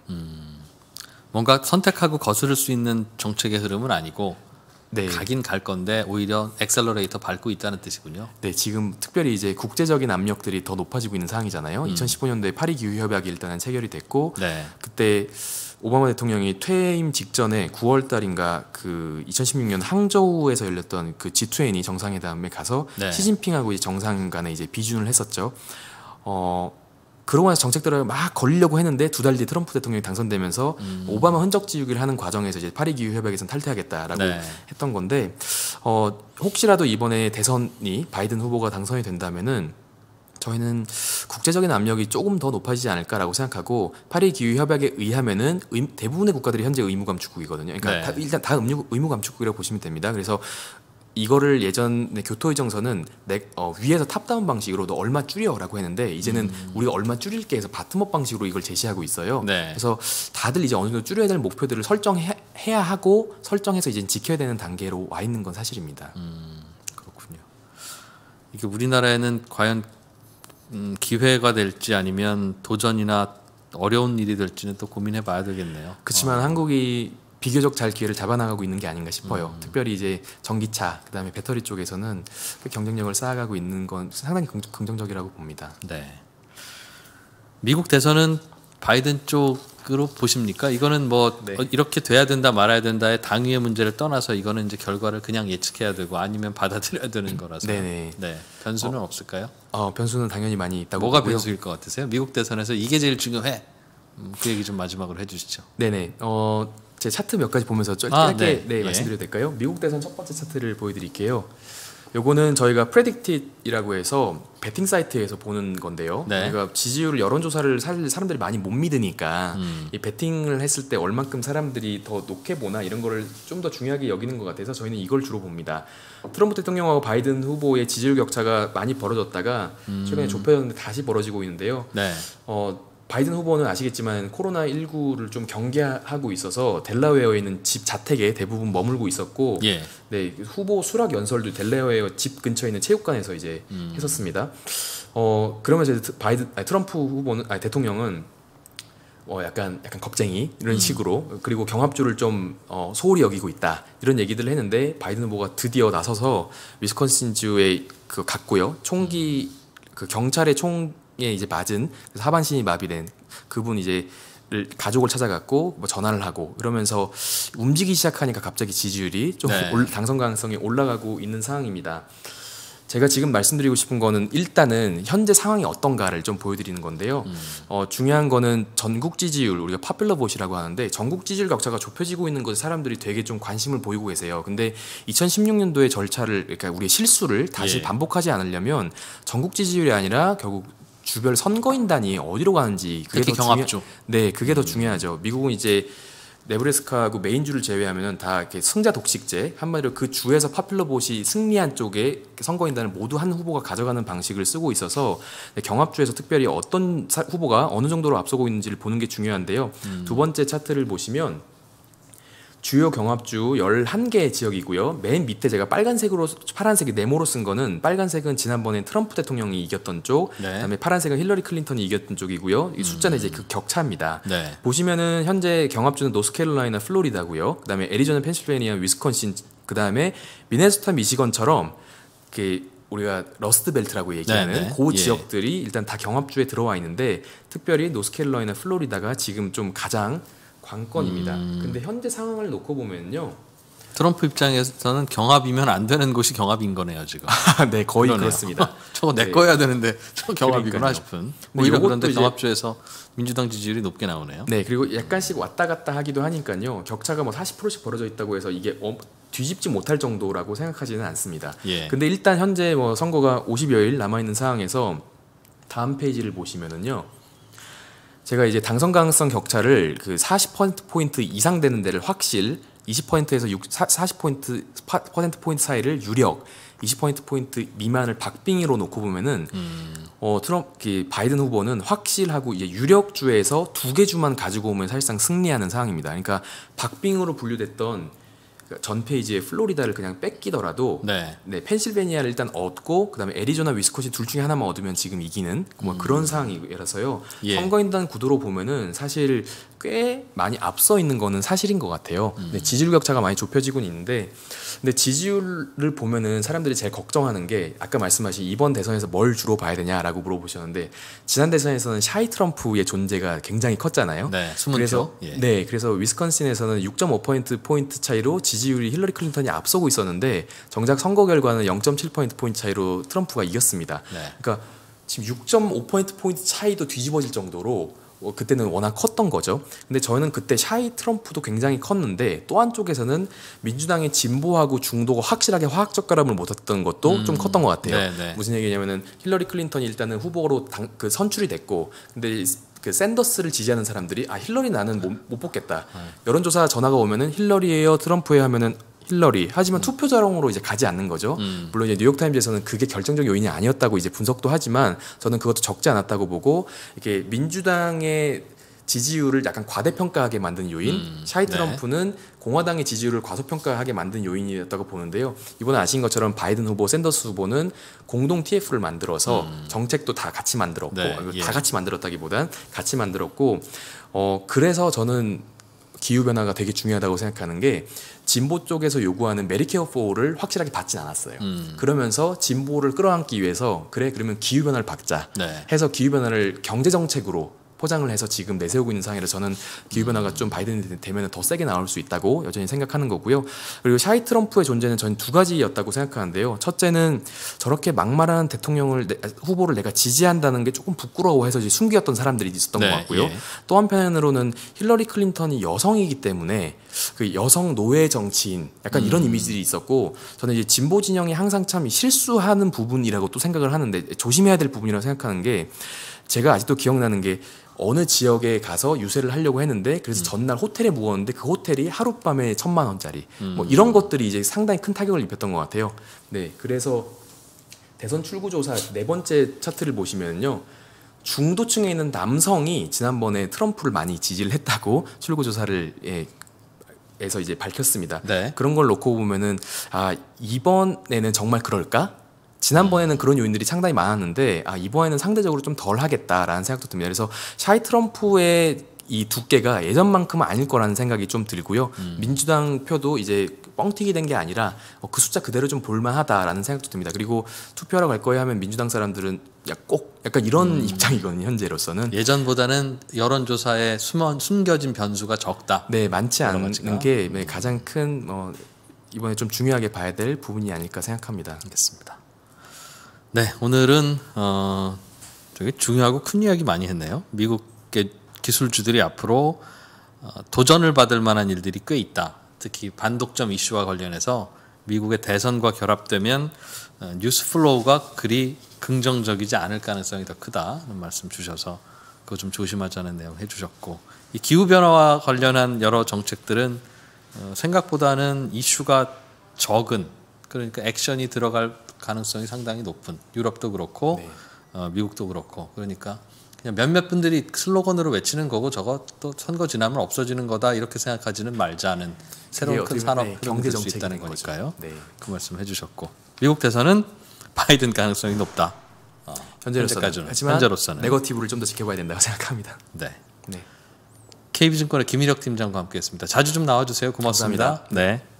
뭔가 선택하고 거스를 수 있는 정책의 흐름은 아니고 네. 가긴 갈 건데 오히려 엑셀러레이터 밟고 있다는 뜻이군요. 네, 지금 특별히 이제 국제적인 압력들이 더 높아지고 있는 상황이잖아요. 음. 이천십오 년도에 파리 기후 협약이 일단은 체결이 됐고 네. 그때 오바마 대통령이 퇴임 직전에 구월 달인가 그 이천십육 년 항저우에서 열렸던 그 지 이십 정상회담에 가서 네. 시진핑하고 이제 정상 간에 이제 비준을 했었죠. 어 그러고 나서 정책들을 막 걸리려고 했는데 두 달 뒤에 트럼프 대통령이 당선되면서 음. 오바마 흔적 지우기를 하는 과정에서 이제 파리 기후 협약에서는 탈퇴하겠다라고 네. 했던 건데 어 혹시라도 이번에 대선이 바이든 후보가 당선이 된다면은 저희는 국제적인 압력이 조금 더 높아지지 않을까라고 생각하고 파리 기후 협약에 의하면은 의, 대부분의 국가들이 현재 의무감축국이거든요. 그러니까 네. 다, 일단 다 의무, 의무감축국이라고 보시면 됩니다. 그래서 이거를 예전에 교토의정서는 내, 어, 위에서 탑다운 방식으로 너 얼마 줄여라고 했는데 이제는 음. 우리가 얼마 줄일게 해서 바텀업 방식으로 이걸 제시하고 있어요. 네. 그래서 다들 이제 어느 정도 줄여야 될 목표들을 설정해야 하고 설정해서 이제 지켜야 되는 단계로 와 있는 건 사실입니다. 음, 그렇군요. 이게 우리나라에는 과연 음, 기회가 될지 아니면 도전이나 어려운 일이 될지는 또 고민해 봐야 되겠네요. 그렇지만 어. 한국이 비교적 잘 기회를 잡아나가고 있는 게 아닌가 싶어요. 음. 특별히 이제 전기차, 그다음에 배터리 쪽에서는 그 경쟁력을 쌓아가고 있는 건 상당히 긍- 긍정적이라고 봅니다. 네. 미국 대선은 바이든 쪽으로 보십니까? 이거는 뭐 네. 어, 이렇게 돼야 된다 말아야 된다의 당위의 문제를 떠나서 이거는 이제 결과를 그냥 예측해야 되고 아니면 받아들여야 되는 거라서. 네네. 네. 변수는 없을까요? 어, 변수는 당연히 많이 있다고 뭐가 보고요. 변수일 것 같으세요? 미국 대선에서 이게 제일 중요해. 음, 그 얘기 좀 마지막으로 해주시죠. 네네. 어, 제 차트 몇 가지 보면서 좀 아, 짧게 네. 네, 예. 말씀드려도 될까요? 미국 대선 첫 번째 차트를 보여드릴게요. 요거는 저희가 Predicted이라고 해서 베팅 사이트에서 보는 건데요. 네. 그러니까 지지율 여론조사를 사실 사람들이 많이 못 믿으니까 음. 이 베팅을 했을 때 얼만큼 사람들이 더 높게 보나 이런 거를 좀 더 중요하게 여기는 것 같아서 저희는 이걸 주로 봅니다. 트럼프 대통령하고 바이든 후보의 지지율 격차가 많이 벌어졌다가 음. 최근에 좁혀졌는데 다시 벌어지고 있는데요. 네. 어, 바이든 후보는 아시겠지만 코로나십구를 좀 경계하고 있어서 델라웨어에 있는 집 자택에 대부분 머물고 있었고 예. 네, 후보 수락 연설도 델라웨어 집 근처에 있는 체육관에서 이제 음. 했었습니다. 어 그러면서 이제 바이든 아니, 트럼프 후보는 아니, 대통령은 어 약간 약간 겁쟁이 이런 음. 식으로 그리고 경합주를 좀 어, 소홀히 여기고 있다 이런 얘기들을 했는데 바이든 후보가 드디어 나서서 위스콘신주에 그 갔고요. 총기 그 경찰의 총에 이제 맞은 하반신이 마비된 그분 이제 가족을 찾아갔고 뭐 전화를 하고 이러면서 움직이기 시작하니까 갑자기 지지율이 좀 네. 올, 당선 가능성이 올라가고 있는 상황입니다. 제가 지금 말씀드리고 싶은 거는 일단은 현재 상황이 어떤가를 좀 보여드리는 건데요. 음. 어, 중요한 거는 전국 지지율, 우리가 파퓰러 보시라고 하는데 전국 지지율 격차가 좁혀지고 있는 것에 사람들이 되게 좀 관심을 보이고 계세요. 근데 이천십육 년도의 절차를, 그러니까 우리의 실수를 다시 예. 반복하지 반복하지 않으려면 전국 지지율이 아니라 결국 주별 선거인단이 어디로 가는지 그게 특히 더 경합주. 중요, 네, 그게 더 중요하죠. 미국은 이제 네브래스카하고 메인주를 제외하면은 다 이렇게 승자 독식제, 한마디로 그 주에서 파퓰러 보시 승리한 쪽에 선거인단을 모두 한 후보가 가져가는 방식을 쓰고 있어서 경합주에서 특별히 어떤 사, 후보가 어느 정도로 앞서고 있는지를 보는 게 중요한데요. 음. 두 번째 차트를 보시면 주요 경합주 열한 개 지역이고요. 맨 밑에 제가 빨간색으로 파란색이 네모로 쓴 거는, 빨간색은 지난번에 트럼프 대통령이 이겼던 쪽, 네. 그다음에 파란색은 힐러리 클린턴이 이겼던 쪽이고요. 이 숫자는 음. 이제 그 격차입니다. 네. 보시면은 현재 경합주는 노스캐롤라이나, 플로리다고요. 그다음에 애리조나, 펜실베니아, 위스콘신, 그다음에 미네소타, 미시건처럼 그 우리가 러스트 벨트라고 얘기하는 네네. 그 예. 지역들이 일단 다 경합주에 들어와 있는데, 특별히 노스캐롤라이나, 플로리다가 지금 좀 가장 관건입니다. 음. 근데 현재 상황을 놓고 보면요, 트럼프 입장에서는 경합이면 안 되는 곳이 경합인 거네요 지금. 네, 거의 그러네요. 그렇습니다. 저거 내 네. 거야 되는데 저 경합이구나 그러니까요. 싶은. 오히려 그런데 경합주에서 민주당 지지율이 높게 나오네요. 네, 그리고 약간씩 왔다 갔다 하기도 하니까요, 격차가 뭐 사십 퍼센트씩 벌어져 있다고 해서 이게 어, 뒤집지 못할 정도라고 생각하지는 않습니다. 예. 근데 일단 현재 뭐 선거가 오십여일 남아 있는 상황에서 다음 페이지를 보시면은요, 제가 이제 당선 가능성 격차를 그 사십 퍼센트 이상 되는 데를 확실, 이십 퍼센트에서 사십 퍼센트 포인트 차이를 유력, 이십 퍼센트 미만을 박빙으로 놓고 보면은 음. 어, 트럼프, 그 바이든 후보는 확실하고 이제 유력주에서 두 개 주만 가지고 오면 사실상 승리하는 상황입니다. 그러니까 박빙으로 분류됐던 전 페이지에 플로리다를 그냥 뺏기더라도 네, 네 펜실베니아를 일단 얻고 그다음에 애리조나, 위스콘신 둘 중에 하나만 얻으면 지금 이기는 뭐 음. 그런 상황이라서요. 예. 선거인단 구도로 보면은 사실 꽤 많이 앞서 있는 거는 사실인 것 같아요. 음. 네, 지지율 격차가 많이 좁혀지고 있는데, 근데 지지율을 보면은 사람들이 제일 걱정하는 게, 아까 말씀하신 이번 대선에서 뭘 주로 봐야 되냐라고 물어보셨는데, 지난 대선에서는 샤이 트럼프의 존재가 굉장히 컸잖아요. 네, 그래서 예. 네, 그래서 위스콘신에서는 육 점 오 포인트 차이로 지지율이 힐러리 클린턴이 앞서고 있었는데, 정작 선거 결과는 영 점 칠 포인트 차이로 트럼프가 이겼습니다. 네. 그러니까 지금 육 점 오 포인트 차이도 뒤집어질 정도로 어, 그때는 워낙 컸던 거죠. 근데 저는 그때 샤이 트럼프도 굉장히 컸는데, 또 한쪽에서는 민주당의 진보하고 중도가 확실하게 화학적 결합을 못했던 것도 음. 좀 컸던 것 같아요. 네네. 무슨 얘기냐면은 힐러리 클린턴이 일단은 후보로 당, 그 선출이 됐고, 근데 그 샌더스를 지지하는 사람들이 아 힐러리 나는 못, 못 뽑겠다. 네. 여론조사 전화가 오면은 힐러리예요, 트럼프예요 하면은 힐러리. 하지만 음. 투표자용으로 이제 가지 않는 거죠. 음. 물론 이제 뉴욕타임즈에서는 그게 결정적 요인이 아니었다고 이제 분석도 하지만, 저는 그것도 적지 않았다고 보고, 이게 민주당의 지지율을 약간 과대평가하게 만든 요인, 음. 샤이 트럼프는 네. 공화당의 지지율을 과소평가하게 만든 요인이었다고 보는데요. 이번에 아신 것처럼 바이든 후보, 샌더스 후보는 공동 티에프를 만들어서 음. 정책도 다 같이 만들었고, 네. 다 예. 같이 만들었다기보단 같이 만들었고, 어 그래서 저는 기후변화가 되게 중요하다고 생각하는 게, 진보 쪽에서 요구하는 메디케어 포를 확실하게 받진 않았어요. 음. 그러면서 진보를 끌어안기 위해서, 그래 그러면 기후변화를 박자 네. 해서 기후변화를 경제정책으로 포장을 해서 지금 내세우고 있는 상황이라, 저는 기후변화가 음. 좀 바이든이 되면 더 세게 나올 수 있다고 여전히 생각하는 거고요. 그리고 샤이 트럼프의 존재는 저는 두 가지였다고 생각하는데요. 첫째는 저렇게 막말하는 대통령을, 후보를 내가 지지한다는 게 조금 부끄러워해서 이제 숨겼던 사람들이 있었던 네, 것 같고요. 예. 또 한편으로는 힐러리 클린턴이 여성이기 때문에 그 여성 노예 정치인, 약간 음. 이런 이미지들이 있었고, 저는 이제 진보 진영이 항상 참 실수하는 부분이라고 또 생각을 하는데, 조심해야 될 부분이라고 생각하는 게, 제가 아직도 기억나는 게, 어느 지역에 가서 유세를 하려고 했는데, 그래서 음. 전날 호텔에 묵었는데 그 호텔이 하룻밤에 천만 원짜리 음. 뭐 이런 것들이 이제 상당히 큰 타격을 입혔던 것 같아요. 네, 그래서 대선 출구조사 네 번째 차트를 보시면요, 중도층에 있는 남성이 지난번에 트럼프를 많이 지지를 했다고 출구조사를 예, 에서 이제 밝혔습니다. 네. 그런 걸 놓고 보면은 아 이번에는 정말 그럴까? 지난번에는 그런 요인들이 상당히 많았는데 아 이번에는 상대적으로 좀 덜 하겠다라는 생각도 듭니다. 그래서 샤이 트럼프의 이 두께가 예전만큼은 아닐 거라는 생각이 좀 들고요. 음. 민주당 표도 이제 뻥튀기 된 게 아니라 어, 그 숫자 그대로 좀 볼만하다라는 생각도 듭니다. 그리고 투표하러 갈 거야 하면 민주당 사람들은 야, 꼭 약간 이런 음. 입장이거든요. 현재로서는. 예전보다는 여론조사에 숨어, 숨겨진 변수가 적다. 네, 많지 않은 게 네, 가장 큰 어, 이번에 좀 중요하게 봐야 될 부분이 아닐까 생각합니다. 알겠습니다. 네, 오늘은 어, 되게 중요하고 큰 이야기 많이 했네요. 미국의 기술주들이 앞으로 어, 도전을 받을 만한 일들이 꽤 있다. 특히 반독점 이슈와 관련해서 미국의 대선과 결합되면 어, 뉴스 플로우가 그리 긍정적이지 않을 가능성이 더 크다는 말씀 주셔서 그거 좀 조심하자는 내용 해주셨고, 이 기후변화와 관련한 여러 정책들은 어, 생각보다는 이슈가 적은, 그러니까 액션이 들어갈 가능성이 상당히 높은, 유럽도 그렇고 네. 어, 미국도 그렇고, 그러니까 그냥 몇몇 분들이 슬로건으로 외치는 거고 저거 또 선거 지나면 없어지는 거다 이렇게 생각하지는 말자는 새로운 큰 산업 네, 흐름이 될 수 있다는 거니까요. 네. 그 말씀 해주셨고, 미국 대선은 바이든 가능성이 높다. 어, 현재로서는. 하지만 현재로서는 네거티브를 좀 더 지켜봐야 된다고 생각합니다. 네. 네. 케이비증권의 김일혁 팀장과 함께했습니다. 자주 좀 나와주세요. 고맙습니다. 감사합니다. 네.